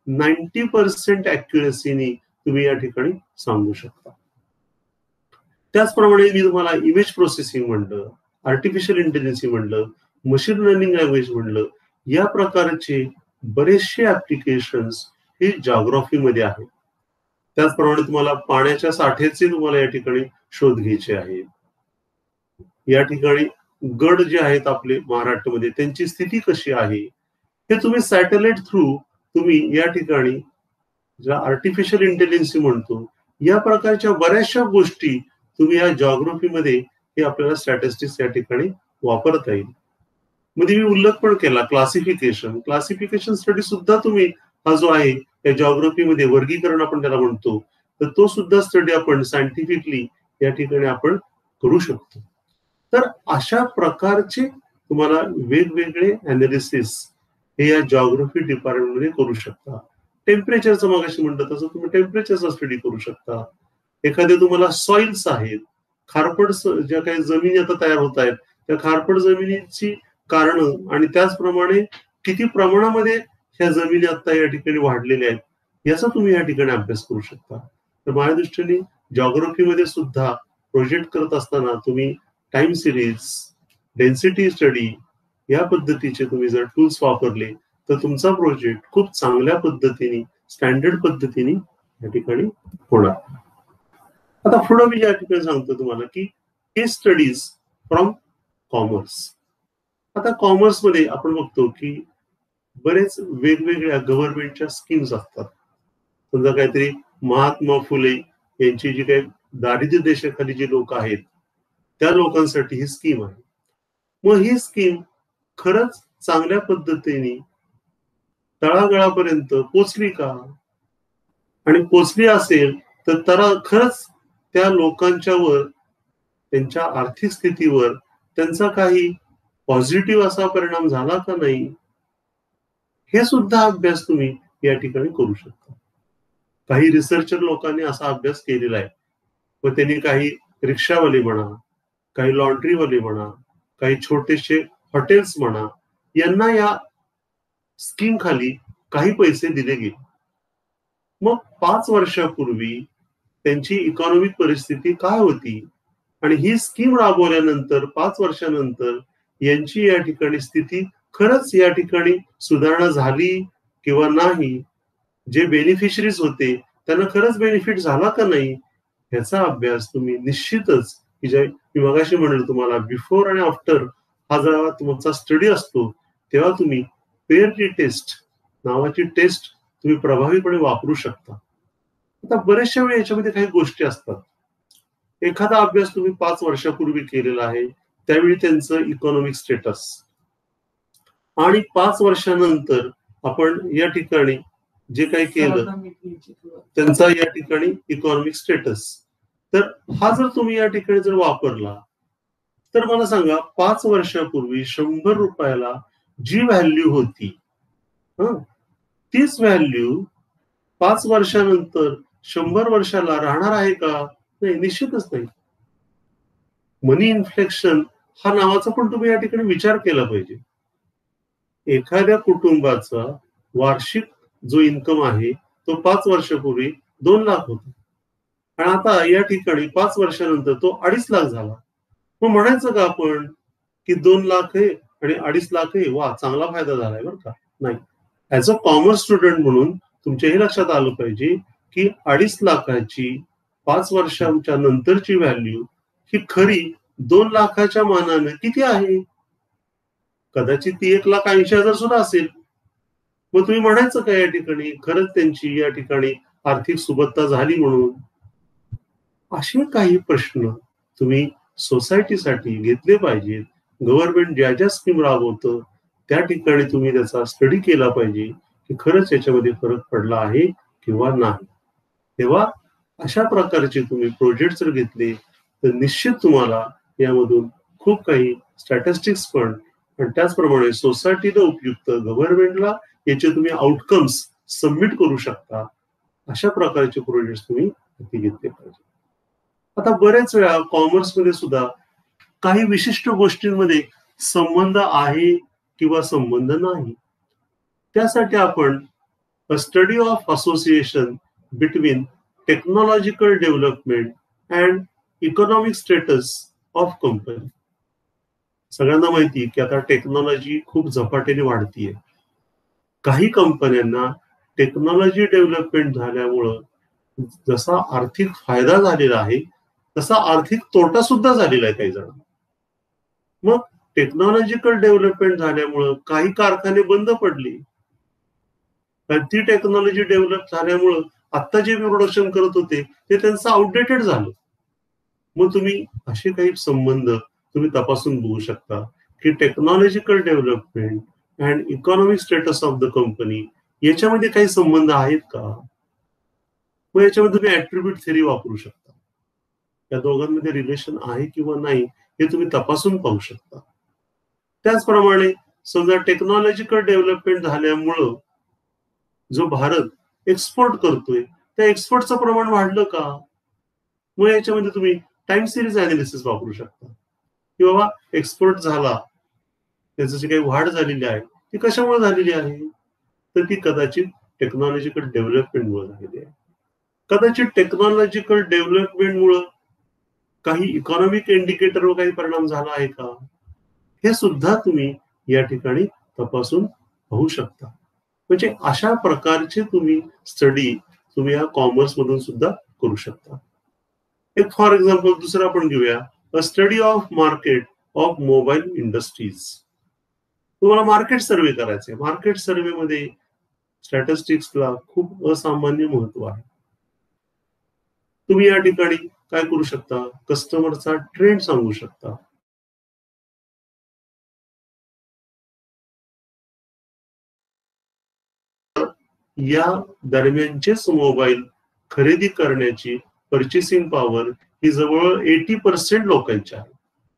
Speaker 1: 90% ऍक्युरेसीनी तुम्ही या ठिकाणी सांगू शकता. त्याचप्रमाणे मी तुम्हाला इमेज प्रोसेसिंग म्हणलं, आर्टिफिशियल इंटेलिजन्सी म्हणलं, मशीन लर्निंग लँग्वेज म्हणलं, या प्रकारचे बरेचसे ऍप्लिकेशन्स हे जॉग्राफीमध्ये आहेत. त्याचप्रमाणे तुम्हाला पाण्याच्या साठ्याचे तुम्हाला या ठिकाणी शोध घ्यायचे आहेत. या ठिकाणी गड जे आहेत आपले महाराष्ट्रामध्ये त्यांची स्थिती कशी आहे हे तुम्ही सॅटेलाइट थ्रू तुम्ही या ठिकाणी ज्या आर्टिफिशियल इंटेलिजन्सी म्हणतो या प्रकारच्या बऱ्याचशा गोष्टी तुम्ही या जॉग्राफीमध्ये हे आपल्याला स्टॅटिस्टिक्स या ठिकाणी वापरता येईल. मध्ये मी उल्लेख पण केला क्लासिफिकेशन स्टडी सुद्धा तुम्ही हा जो आहे या जॉग्राफीमध्ये वर्गीकरण आपण त्याला म्हणतो, तर तो सुद्धा स्टडी आपण सायंटिफिकली या ठिकाणी आपण करू शकतो. तर अशा प्रकारचे तुम्हाला वेगवेगळे अनालिसिस हे या जॉग्राफी डिपार्टमेंटमध्ये करू शकता. टेम्परेचरचं मगाशी म्हणलं तसं तुम्ही टेम्परेचरचा स्टडी करू शकता. एखादे तुम्हाला सॉइल्स आहेत, खारपड ज्या काही जमिनी आता तयार होत आहेत त्या खारपड जमिनीची कारणं आणि त्याचप्रमाणे किती प्रमाणामध्ये ह्या जमिनी आता या ठिकाणी वाढलेल्या आहेत याचा तुम्ही या ठिकाणी अभ्यास करू शकता. तर माझ्या दृष्टीने जॉग्राफीमध्ये सुद्धा प्रोजेक्ट करत असताना तुम्ही टाइम सिरीज, डेन्सिटी स्टडी या पद्धतीचे तुम्ही जर टूल्स वापरले तर तुमचा प्रोजेक्ट खूप चांगल्या पद्धतीने स्टँडर्ड पद्धतीने या ठिकाणी होणार. आता पुढे मी या ठिकाणी सांगतो तुम्हाला की केस स्टडीज फ्रॉम कॉमर्स. आता कॉमर्स मध्ये आपण बघतो की बरेच वेगवेगळ्या गव्हर्नमेंटच्या स्कीम्स असतात. समजा काहीतरी महात्मा फुले यांची जी काही दारिद्र्य देशाखाली जी लोक आहेत त्या लोकांसाठी ही स्कीम आहे. मग ही स्कीम खरंच चांगल्या पद्धतीने तळागाळापर्यंत पोचली का, आणि पोचली असेल तर खरंच त्या लोकांच्यावर त्यांच्या आर्थिक स्थितीवर त्यांचा काही पॉझिटिव्ह असा परिणाम झाला का नाही, हे सुद्धा अभ्यास तुम्ही या ठिकाणी करू शकता. काही रिसर्चर लोकांनी असा अभ्यास केलेला आहे. व त्यांनी काही रिक्षावाले म्हणा, काही लॉन्ड्रीवाले म्हणा, काही छोटेसे हॉटेल्स म्हणा, यांना या स्कीम खाली काही पैसे दिले गेले. मग 5 वर्षापूर्वी त्यांची इकॉनॉमिक परिस्थिती काय होती आणि ही स्कीम राबवल्यानंतर 5 वर्षानंतर यांची या ठिकाणी स्थिती खरंच या ठिकाणी सुधारणा झाली किंवा नाही, जे बेनिफिशरीज होते त्यांना खरंच बेनिफिट झाला का नाही, ह्याचा अभ्यास तुम्ही निश्चितच की जे मी मगाशी म्हणलं तुम्हाला बिफोर आणि आफ्टर हा जेव्हा तुमचा स्टडी असतो तेव्हा तुम्ही पेअर टेस्ट नावाची टेस्ट तुम्ही प्रभावीपणे वापरू शकता. आता बऱ्याचशा वेळी याच्यामध्ये काही गोष्टी असतात. एखादा अभ्यास तुम्ही 5 वर्षापूर्वी केलेला आहे त्यावेळी त्यांचं इकॉनॉमिक स्टेटस आणि 5 वर्षानंतर आपण या ठिकाणी जे काही केलं त्यांचा या ठिकाणी इकॉनॉमिक स्टेटस, तर हा जर तुम्ही या ठिकाणी जर वापरला तर मला सांगा 5 वर्षापूर्वी 100 रुपयाला जी व्हॅल्यू होती तीच व्हॅल्यू 5 वर्षानंतर 100 वर्षाला राहणार आहे का? नाही, निश्चितच नाही. मनी इन्फ्लेक्शन हा नावाचा पण तुम्ही या ठिकाणी विचार केला पाहिजे. एखाद्या कुटुंबाचा वार्षिक जो इन्कम आहे तो 5 वर्षापूर्वी 2 लाख होता आणि आता या ठिकाणी 5 वर्षानंतर तो 2.5 लाख झाला. मग म्हणायचं का आपण की 2 लाख आहे आणि 2.5 लाख आहे, वा चांगला फायदा झालाय बरं का? नाही. ऍज अ कॉमर्स स्टुडंट म्हणून तुमच्या हे लक्षात आलं पाहिजे की 2.5 लाखाची 5 वर्षांच्या नंतरची व्हॅल्यू ही खरी 2 लाखाच्या मानाने किती आहे? कदाचित ती 1,80,000 सुद्धा असेल. मग तुम्ही म्हणायचं का या ठिकाणी खरंच त्यांची या ठिकाणी आर्थिक सुबत्ता झाली म्हणून? असे काही प्रश्न तुम्ही सोसायटीसाठी घेतले पाहिजेत. गव्हर्नमेंट ज्या ज्या स्कीम राबवतं त्या ठिकाणी तुम्ही त्याचा स्टडी केला पाहिजे की खरंच याच्यामध्ये फरक पडला आहे किंवा नाही. तेव्हा अशा प्रकारचे तुम्ही प्रोजेक्ट जर घेतले तर निश्चित तुम्हाला यामधून खूप काही स्टॅटिस्टिक्स पण आणि त्याचप्रमाणे सोसायटीला उपयुक्त, गव्हर्नमेंटला याचे तुम्ही आउटकम्स सबमिट करू शकता. अशा प्रकारचे प्रोजेक्ट तुम्ही हाती घेतले पाहिजे. आता बऱ्याच वेळा कॉमर्समध्ये सुद्धा काही विशिष्ट गोष्टींमध्ये संबंध आहे किंवा संबंध नाही. त्यासाठी आपण a study of association between technological development and economic status of company. सगळ्यांना माहिती की आता टेक्नॉलॉजी खूप झपाट्याने वाढतीये. काही कंपन्यांना टेक्नॉलॉजी डेव्हलपमेंट झाल्यामुळं जसा आर्थिक फायदा झालेला आहे तसा आर्थिक तोटा सुद्धा झालेला आहे काही जणांना. मग टेक्नॉलॉजिकल डेव्हलपमेंट झाल्यामुळं काही कारखाने बंद पडले. ती टेक्नॉलॉजी डेव्हलप झाल्यामुळं आता जे प्रोडक्शन करत होते ते त्यांचं आउटडेटेड झालं. मग तुम्ही असे काही संबंध तुम्ही तपासून बघू शकता की technological development and economic status of the company याच्यामध्ये काही संबंध आहेत का. मग याच्यामध्ये तुम्ही ऍट्रिब्यूट थेरी वापरू शकता. या दोघांमध्ये रिलेशन आहे किंवा नाही हे तुम्ही तपासून पाहू शकता. त्याचप्रमाणे समजा टेक्नॉलॉजिकल डेव्हलपमेंट झाल्यामुळं जो भारत एक्सपोर्ट करतोय त्या एक्सपोर्टचं प्रमाण वाढलं का. मग याच्यामध्ये तुम्ही टाइम सिरीज अनालिसिस वापरू शकता की बाबा एक्सपोर्ट झाला त्याची जी काही वाढ झालेली आहे ती कशामुळे झालेली आहे तर ती कदाचित टेक्नॉलॉजिकल डेव्हलपमेंटमुळे झालेली आहे. कदाचित टेक्नॉलॉजिकल डेव्हलपमेंटमुळे काही इकॉनॉमिक इंडिकेटरवर काही परिणाम झाला आहे का हे सुद्धा तुम्ही या ठिकाणी तपासून पाहू शकता. म्हणजे अशा प्रकारचे तुम्ही स्टडी तुम्ही या कॉमर्स मधून सुद्धा करू शकता. एक फॉर एक्झाम्पल दुसरं आपण घेऊया a study of market of mobile industries. तुम्हाला मार्केट सर्वे करायचंय. मार्केट सर्वे मध्ये स्टॅटिस्टिक्सला खूप असामान्य महत्व आहे. तुम्ही या ठिकाणी काय करू शकता कस्टमरचा ट्रेंड सांगू शकता. या दरम्यानचेच मोबाईल खरेदी करण्याची पर्चेसिंग पॉवर ही जवळ 80% लोकांची आहे.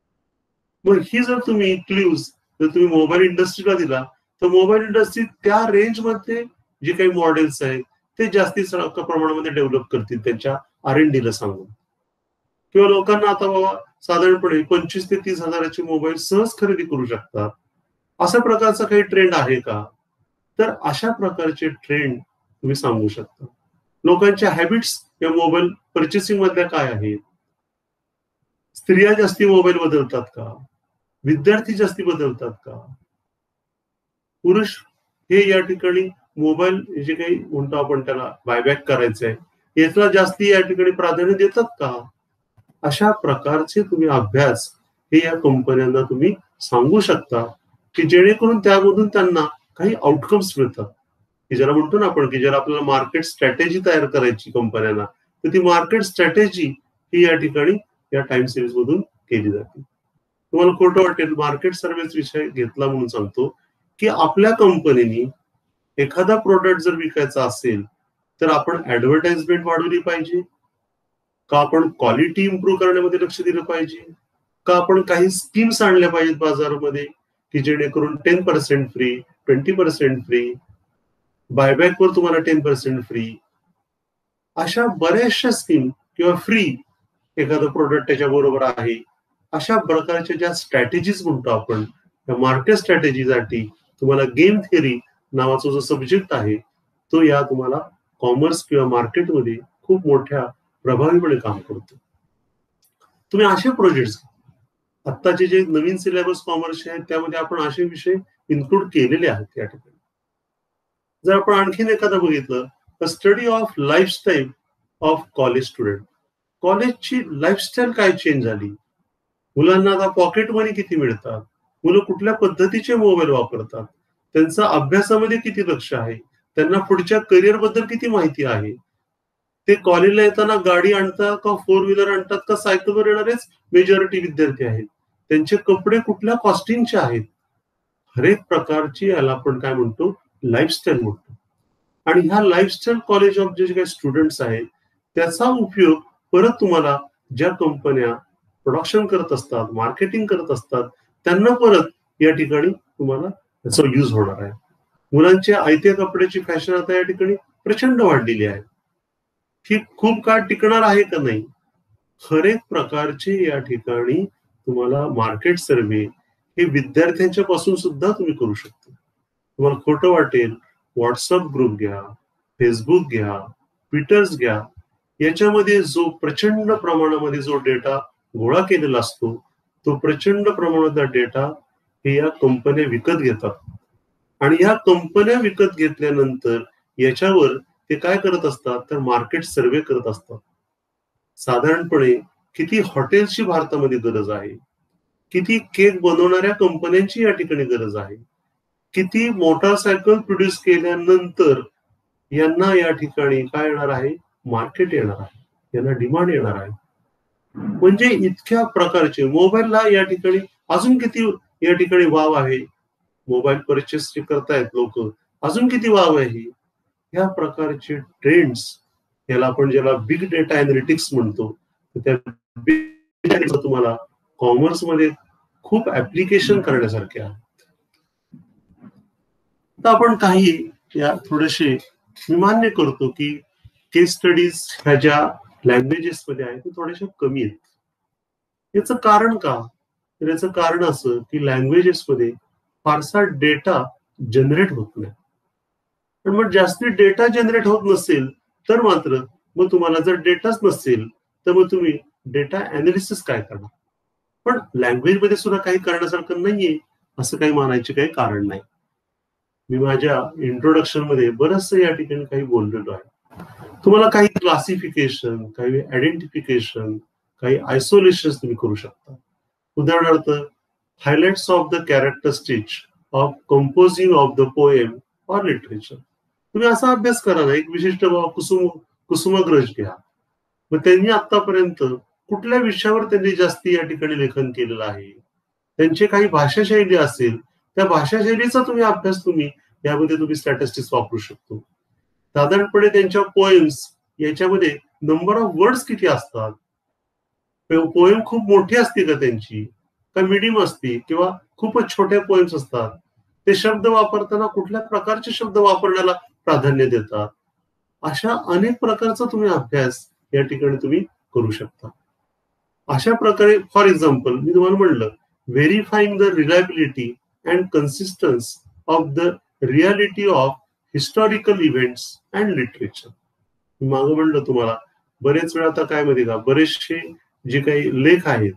Speaker 1: मग ही जर तुम्ही क्ल्यूज जर तुम्ही मोबाईल इंडस्ट्रीला दिला तर मोबाईल इंडस्ट्री त्या रेंज मध्ये जे काही मॉडेल्स आहेत ते जास्तीत प्रमाणामध्ये डेव्हलप करतील त्यांच्या R&D ला सांगून. किंवा लोकांना आता बाबा साधारणपणे 25 ते 30 हजाराचे मोबाईल सहज खरेदी करू शकतात. अशा प्रकारचा काही ट्रेंड आहे का तर अशा प्रकारचे ट्रेंड तुम्ही सांगू शकता. लोकांच्या हॅबिट्स या मोबाईल पर्चेसिंग मधल्या काय आहेत. स्त्रिया जास्ती मोबाईल बदलतात का विद्यार्थी जास्ती बदलतात का पुरुष हे या ठिकाणी मोबाईल जे काही म्हणतो आपण त्याला बायबॅक करायचंय याला जास्ती या ठिकाणी प्राधान्य देतात का. अशा प्रकारचे तुम्ही अभ्यास हे या कंपन्यांना तुम्ही सांगू शकता की जेणेकरून त्यामधून त्यांना काही आउटकम्स मिळतात की ज्याला म्हणतो ना आपण की ज्याला आपल्याला मार्केट स्ट्रॅटेजी तयार करायची कंपन्यांना तर ती मार्केट स्ट्रॅटेजी ही या ठिकाणी या टाइम सिरीज मधून केली जाते. तुम्हाला खोटं वाटेल मार्केट सर्व्हिस विषय घेतला म्हणून सांगतो की आपल्या कंपनीने एखादा प्रोडक्ट जर विकायचा असेल तर आपण ऍडव्हर्टाइजमेंट वाढवली पाहिजे का आपण क्वालिटी इम्प्रूव्ह करण्यामध्ये लक्ष दिलं पाहिजे का आपण काही स्कीम्स आणल्या पाहिजेत बाजारामध्ये की जेणेकरून 10% फ्री 20% फ्री बायबॅक वर तुम्हाला 10% फ्री अशा बऱ्याचशा स्कीम किंवा फ्री एखादं प्रोडक्ट त्याच्या बरोबर आहे. अशा प्रकारच्या ज्या स्ट्रॅटेजीज म्हणतो आपण त्या मार्केट स्ट्रॅटेजीसाठी तुम्हाला गेम थिअरी नावाचा जो सब्जेक्ट आहे तो या तुम्हाला कॉमर्स किंवा मार्केटमध्ये खूप मोठ्या प्रभावीपणे काम करतो. तुम्ही असे प्रोजेक्ट्स आत्ताचे जे नवीन सिलेबस कॉमर्सचे आहेत त्यामध्ये आपण असे विषय इन्क्लूड केलेले आहेत या ठिकाणी. जर आपण आणखीन एखादं बघितलं तर study of lifestyle of college student. कॉलेजची लाईफस्टाईल काय चेंज झाली. मुलांना आता पॉकेट मनी किती मिळतात मुलं कुठल्या पद्धतीचे मोबाईल वापरतात त्यांचा अभ्यासामध्ये किती लक्ष आहे त्यांना पुढच्या करिअर बद्दल किती माहिती आहे. ते कॉलेजला येताना गाडी आणतात का 4 व्हीलर आणतात का सायकलवर येणारेच मेजॉरिटी विद्यार्थी आहेत. त्यांचे कपडे कुठल्या कॉस्टिंगचे आहेत. हरेक प्रकारची याला आपण काय म्हणतो लाईफस्टाईल म्हणतो. आणि ह्या लाईफस्टाईल कॉलेज ऑफ जे काही स्टुडंट्स आहेत त्याचा उपयोग परत तुम्हाला ज्या कंपन्या प्रोडक्शन करत असतात मार्केटिंग करत असतात त्यांना परत या ठिकाणी तुम्हाला त्याचा यूज होणार आहे. मुलांच्या आयत्या कपड्याची फॅशन आता या ठिकाणी प्रचंड वाढलेली आहे. ही खूप काळ टिकणार आहे का नाही हर एक प्रकारचे या ठिकाणी तुम्हाला मार्केट सर्वे हे विद्यार्थ्यांच्या पासून सुद्धा तुम्ही करू शकता. तुम्हाला खोटं वाटेल, व्हॉट्सअप ग्रुप घ्या, फेसबुक घ्या, ट्विटर्स घ्या, याच्यामध्ये जो प्रचंड प्रमाणामध्ये जो डेटा गोळा केलेला असतो, तो प्रचंड प्रमाणाचा डेटा हे या कंपन्या विकत घेतात. आणि या कंपन्या विकत घेतल्यानंतर याच्यावर ते काय करत असतात, तर मार्केट सर्वे करत असतात. साधारणपणे किती हॉटेल्सची भारतामध्ये गरज आहे, किती केक बनवणाऱ्या कंपन्यांची या ठिकाणी गरज आहे, किती मोटारसायकल प्रोड्यूस केल्यानंतर यांना या ठिकाणी काय येणार आहे, मार्केट येणार आहे, यांना डिमांड येणार आहे. म्हणजे इतक्या प्रकारचे मोबाईलला या ठिकाणी अजून किती या ठिकाणी वाव आहे, मोबाईल परचेस करतायत लोक, अजून किती वाव आहे. या प्रकारचे ट्रेंड्स, याला आपण ज्याला बिग डेटा अॅनालिटिक्स म्हणतो, त्या बिग डेटा तुम्हाला कॉमर्स मध्ये खूप ऍप्लिकेशन करण्यासारखे आहे. तर आपण काही या थोडेसे मी मान्य करतो की केस स्टडीज ह्या ज्या लँग्वेजेस मध्ये आहेत ते थोडेसे कमी आहेत. याचं कारण का, तर याचं कारण असं की लँग्वेजेस मध्ये फारसा डेटा जनरेट होत नाही. पण मग जास्ती डेटा जनरेट होत नसेल तर मात्र मग तुम्हाला जर डेटाच नसेल तर मग तुम्ही डेटा अनालिसिस काय करणार. पण लँग्वेज मध्ये सुद्धा काही करण्यासारखं नाहीये असं काही मानायचे काही कारण नाही. मी माझ्या इंट्रोडक्शन मध्ये बरंचसं या ठिकाणी काही बोललेलो आहे. तुम्हाला काही क्लासिफिकेशन, काही आयडेंटिफिकेशन, काही आयसोलेशन तुम्ही करू शकता. उदाहरणार्थ highlights of the characteristics of composing of the poem or literature. तुम्ही असा अभ्यास करा ना, एक विशिष्ट कुसुमाग्रज घ्या, मग त्यांनी आतापर्यंत कुठल्या विषयावर त्यांनी जास्ती या ठिकाणी लेखन केलेलं आहे, त्यांची काही भाषाशैली असेल, त्या भाषाशैलीचा तुम्ही अभ्यास तुम्ही यामध्ये तुम्ही स्टॅटिस्टिक्स वापरू शकतो. साधारणपणे त्यांच्या पोएम्स याच्यामध्ये नंबर ऑफ वर्ड्स किती असतात, पोएम खूप मोठी असते का त्यांची, का मिडियम असते, किंवा खूपच छोट्या पोएम्स असतात, ते शब्द वापरताना कुठल्या प्रकारचे शब्द वापरण्याला प्राधान्य देतात. अशा अनेक प्रकारचा तुम्ही अभ्यास या ठिकाणी तुम्ही करू शकता. अशा प्रकारे फॉर एक्झाम्पल मी तुम्हाला म्हणलं, verifying the reliability and consistence of the reality of historical events and literature. मागं म्हणलं तुम्हाला बरेच वेळा, आता काय माहिती का, बरेचसे जे काही लेख आहेत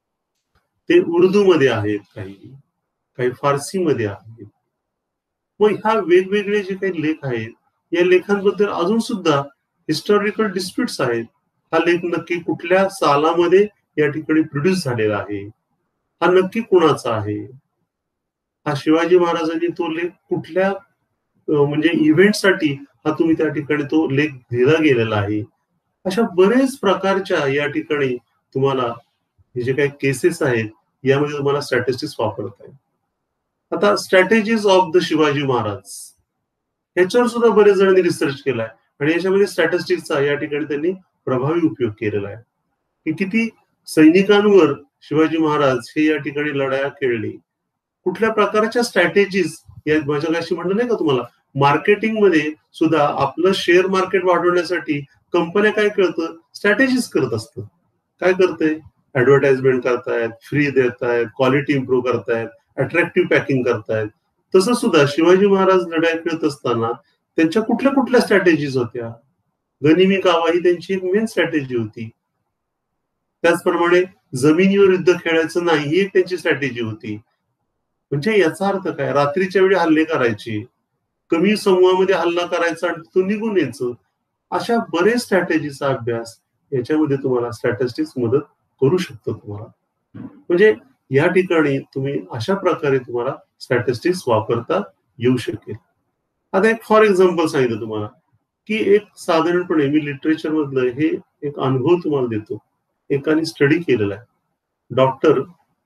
Speaker 1: ते उर्दू मध्ये आहेत, काही फारसी मध्ये आहेत. मग ह्या वेगवेगळे जे काही लेख आहेत, या लेखांबद्दल अजून सुद्धा हिस्टॉरिकल डिस्प्युट्स आहेत. हा लेख नक्की कुठल्या सालामध्ये या ठिकाणी प्रोड्यूस झालेला आहे, हा नक्की कुणाचा आहे, हा शिवाजी महाराजांनी तो लेख कुठल्या म्हणजे इव्हेंटसाठी हा तुम्ही त्या ठिकाणी तो लेख लिहिला गेलेला आहे. अशा बरेच प्रकारच्या या ठिकाणी तुम्हाला हे जे काही केसेस आहेत यामध्ये तुम्हाला स्टॅटिस्टिक्स वापरता येईल. आता strategies of the Shivaji Maharaj याच्यावर सुद्धा बरेच जणांनी रिसर्च केलाय आणि याच्यामध्ये स्टॅटिस्टिक्सचा या ठिकाणी त्यांनी प्रभावी उपयोग केलेला आहे की किती सैनिकांवर शिवाजी महाराज हे या ठिकाणी लढाया खेळले, कुठल्या प्रकारच्या स्ट्रॅटेजीज या माझ्याशी म्हणलं नाही का तुम्हाला, मार्केटिंग मध्ये सुद्धा आपलं शेअर मार्केट वाढवण्यासाठी कंपन्या काय करतं, स्ट्रॅटेजीज करत असतं. काय करते, ऍडव्हर्टाइजमेंट करतायत, फ्री देतायत, क्वालिटी इम्प्रूव्ह करतायत, अट्रॅक्टिव्ह पॅकिंग करतायत. तसं सुद्धा शिवाजी महाराज लढाई खेळत असताना त्यांच्या कुठल्या कुठल्या स्ट्रॅटेजीज होत्या. गनिमी कावा ही त्यांची एक मेन स्ट्रॅटेजी होती. त्याचप्रमाणे जमिनीवर युद्ध खेळायचं नाही ही एक त्यांची स्ट्रॅटेजी होती. म्हणजे याचा अर्थ काय, रात्रीच्या वेळी हल्ले करायचे, कमी समूहामध्ये हल्ला करायचा आणि तिथून निघून यायचं. अशा बरेच स्ट्रॅटेजीचा अभ्यास याच्यामध्ये तुम्हाला स्टॅटिस्टिक्स मदत करू शकतो तुम्हाला. म्हणजे या ठिकाणी तुम्ही अशा प्रकारे तुम्हाला स्टॅटिस्टिक्स वापरता येऊ शकेल. आता एक फॉर एक्झाम्पल सांगितलं तुम्हाला की एक साधारणपणे मी लिटरेचर मधलं हे एक अनुभव तुम्हाला देतो. एकाने स्टडी केलेला आहे, डॉक्टर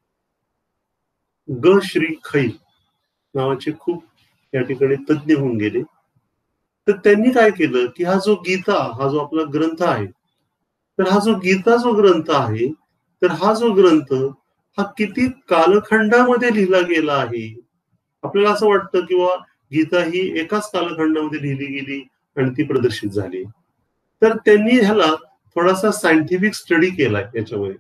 Speaker 1: ग श्री खैर नावाचे खूप या ठिकाणी तज्ज्ञ होऊन गेले. तर त्यांनी काय केलं की हा जो गीता, हा जो आपला ग्रंथ आहे, तर हा जो गीता जो ग्रंथ आहे, तर हा जो ग्रंथ हा किती कालखंडामध्ये लिहिला गेला आहे. आपल्याला असं वाटतं किंवा गीता ही एकाच कालखंडामध्ये लिहिली गेली आणि ती प्रदर्शित झाली. तर त्यांनी ह्याला थोडासा सायंटिफिक स्टडी केलाय याच्यामध्ये.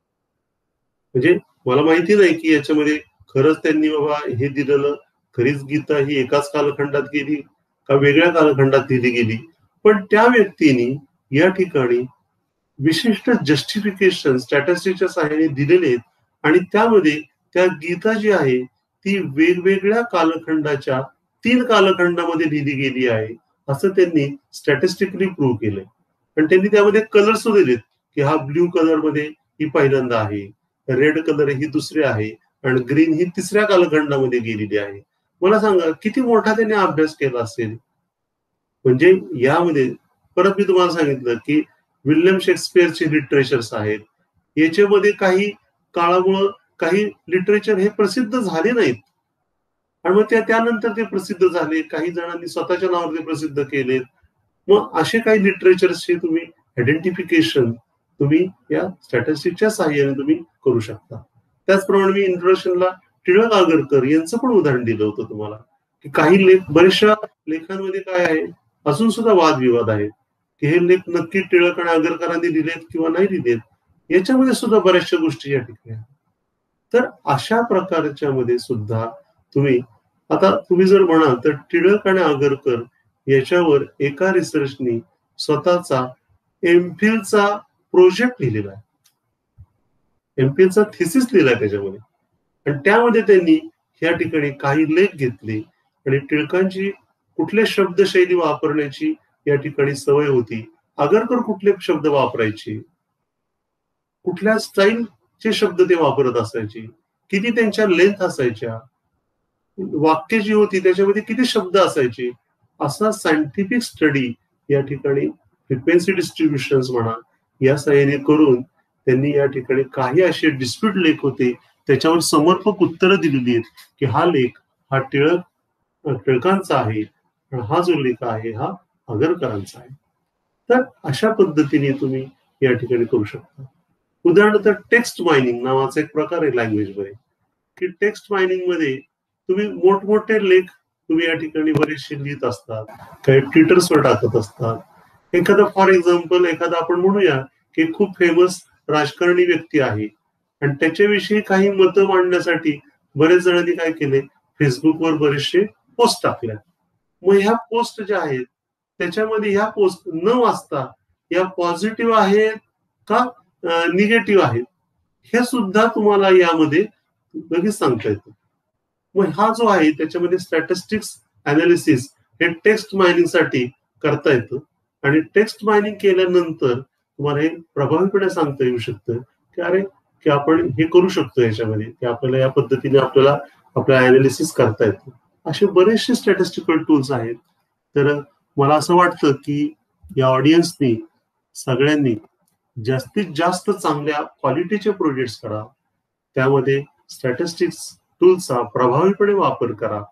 Speaker 1: म्हणजे मला माहिती नाही की याच्यामध्ये खरंच त्यांनी बाबा हे दिलेलं खरीच गीता ही एकाच कालखंडात गेली का वेगळ्या कालखंडात दिली गेली, पण त्या व्यक्तीने या ठिकाणी विशिष्ट जस्टिफिकेशन स्टॅटिस्टिक्सच्या सहाय्याने दिलेले आहेत आणि त्यामध्ये त्या गीता जी आहे ती वेगवेगळ्या कालखंडाच्या 3 कालखंडामध्ये लिहिली गेली आहे असं त्यांनी स्टॅटिस्टिकली प्रूव्ह केलंय. आणि त्यांनी त्यामध्ये कलर सुद्धा दिलेत की हा ब्ल्यू कलर मध्ये ही पहिल्यांदा आहे, रेड कलर ही दुसरी आहे आणि ग्रीन ही तिसऱ्या कालखंडामध्ये गेलेली आहे. मला सांगा किती मोठा त्यांनी अभ्यास केला असेल. म्हणजे यामध्ये परत मी तुम्हाला सांगितलं की विल्यम शेक्सपियरचे लिटरेचर्स आहेत. याच्यामध्ये काही काळामुळं काही लिटरेचर हे प्रसिद्ध झाले नाहीत आणि मग त्यानंतर ते प्रसिद्ध झाले. काही जणांनी स्वतःच्या नावावर ते प्रसिद्ध केलेत. मग असे काही लिटरेचरचे तुम्ही आयडेंटिफिकेशन तुम्ही या स्टॅटिस्टिक्सच्या सहाय्याने तुम्ही करू शकता. त्याचप्रमाणे मी इंट्रोडक्शनला टिळक आगरकर यांचं पण उदाहरण दिलं होतं तुम्हाला की काही लेख बऱ्याचशा लेखांमध्ये काय आहे अजून सुद्धा वादविवाद आहेत की हे लेख नक्की टिळक आणि आगरकरांनी लिहिलेत किंवा नाही लिहिलेत. याच्यामध्ये सुद्धा बऱ्याचशा गोष्टी या ठिकाणी आहेत. तर अशा प्रकारच्या मध्ये सुद्धा तुम्ही आता तुम्ही जर म्हणाल तर टिळक आणि आगरकर याच्यावर एका रिसर्चनी स्वतःचा एमफिलचा प्रोजेक्ट लिहिलेला आहे. एमफिलचा थिसिस लिहिलाय त्याच्यामध्ये आणि त्यामध्ये त्यांनी या ठिकाणी काही लेख घेतले आणि टिळकांची कुठल्या शब्दशैली वापरण्याची या ठिकाणी सवय होती, आगरकर कुठले शब्द वापरायचे, कुठल्या स्टाईलचे शब्द ते वापरत असायचे, किती त्यांच्या लेंथ असायच्या, वाक्य जी होती त्याच्यामध्ये किती शब्द असायचे, असा सायंटिफिक स्टडी या ठिकाणी फ्रिक्वेन्सी डिस्ट्रीब्युशन म्हणा या सहाय्याने करून त्यांनी या ठिकाणी काही असे डिस्प्यूट लेख होते त्याच्यावर समर्पक उत्तरं दिलेली आहेत की हा लेख हा टिळकांचा आहे आणि हा जो लेख आहे हा आगरकरांचा आहे. तर अशा पद्धतीने तुम्ही या ठिकाणी करू शकता. उदाहरणार्थ टेक्स्ट मायनिंग नावाचा एक प्रकार आहे लँग्वेज मध्ये की टेक्स्ट मायनिंग मध्ये तुम्ही मोठमोठे लेख तुम्ही या ठिकाणी बरेचसे लिहित असतात, काही ट्विटर्सवर टाकत असतात. एखादा फॉर एक्झाम्पल एखादा आपण म्हणूया की खूप फेमस राजकारणी व्यक्ती आहे आणि त्याच्याविषयी काही मतं मांडण्यासाठी बरेच जणांनी काय केले फेसबुकवर बरेचसे पोस्ट टाकल्या. मग ह्या पोस्ट ज्या आहेत त्याच्यामध्ये ह्या पोस्ट न वाचता या पॉझिटिव्ह आहेत का निगेटिव्ह आहेत हे सुद्धा तुम्हाला यामध्ये लगेच सांगता येतं. मग हा जो आहे त्याच्यामध्ये स्टॅटिस्टिक्स अनालिसिस हे टेक्स्ट मायनिंग साठी करता येतं आणि टेक्स्ट मायनिंग केल्यानंतर तुम्हाला हे प्रभावीपणे सांगता येऊ शकतं की अरे की आपण हे करू शकतो याच्यामध्ये की आपल्याला या पद्धतीने आपल्याला आपलं अनालिसिस करता येतं. असे बरेचसे स्टॅटिस्टिकल टूल्स आहेत. तर मला असं वाटतं की या ऑडियन्सनी सगळ्यांनी जास्तीत जास्त चांगल्या क्वालिटीचे प्रोजेक्ट्स करा, त्यामध्ये स्टॅटिस्टिक्स टूल्सचा प्रभावीपणे वापर करा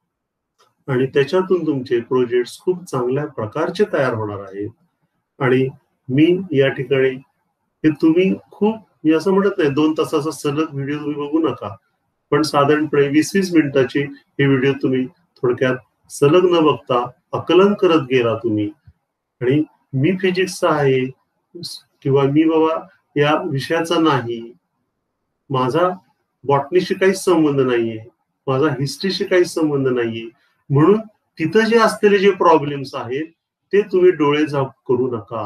Speaker 1: आणि त्याच्यातून तुमचे प्रोजेक्ट्स खूप चांगल्या प्रकारचे तयार होणार आहेत. आणि मी या ठिकाणी हे तुम्ही खूप मी असं म्हणत नाही 2 तासाचा सलग व्हिडिओ तुम्ही बघू नका, पण साधारणपणे 20-20 मिनिटाचे हे व्हिडिओ तुम्ही थोडक्यात सलग न बघता आकलन करत गेला तुम्ही आणि मी फिजिक्सचा आहे किंवा मी बाबा या विषयाचा नाही, माझा बॉटनीशी काहीच संबंध नाहीये, माझा हिस्ट्रीशी काहीच संबंध नाहीये, म्हणून तिथं जे असलेले जे प्रॉब्लेम्स आहेत ते तुम्ही डोळे झाक करू नका.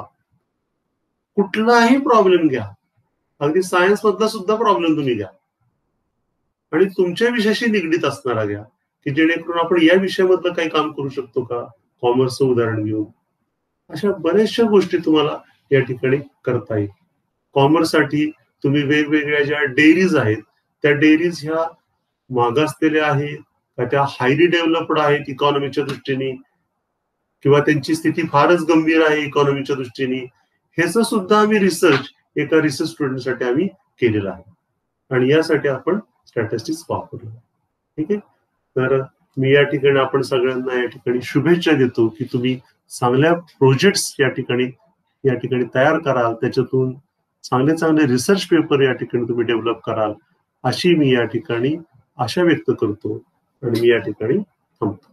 Speaker 1: कुठलाही प्रॉब्लेम घ्या, अगदी सायन्स मधला सुद्धा प्रॉब्लेम तुम्ही घ्या आणि तुमच्या विषयाशी निगडीत असणारा घ्या की जेणेकरून आपण या विषयामधलं काही काम करू शकतो का, कॉमर्सचं उदाहरण घेऊन. अशा बऱ्याचशा गोष्टी तुम्हाला या ठिकाणी करता येईल. कॉमर्ससाठी तुम्ही वेगवेगळ्या ज्या डेअरीज आहेत त्या डेअरीज ह्या मागासलेल्या आहेत का त्या हायली डेव्हलप्ड आहेत इकॉनॉमीच्या दृष्टीने किंवा त्यांची स्थिती फारच गंभीर आहे इकॉनॉमीच्या दृष्टीने, ह्याचं सुद्धा आम्ही रिसर्च एका रिसर्च स्टुडंटसाठी आम्ही केलेला आहे आणि यासाठी आपण स्टॅटिस्टिक्स वापरलं. ठीक आहे. तर मी या ठिकाणी आपण सगळ्यांना या ठिकाणी शुभेच्छा देतो की तुम्ही चांगल्या प्रोजेक्ट्स या ठिकाणी तयार कराल, त्याच्यातून चांगले चांगले रिसर्च पेपर या ठिकाणी तुम्ही डेव्हलप कराल अशी मी या ठिकाणी आशा व्यक्त करतो आणि मी या ठिकाणी थांबतो.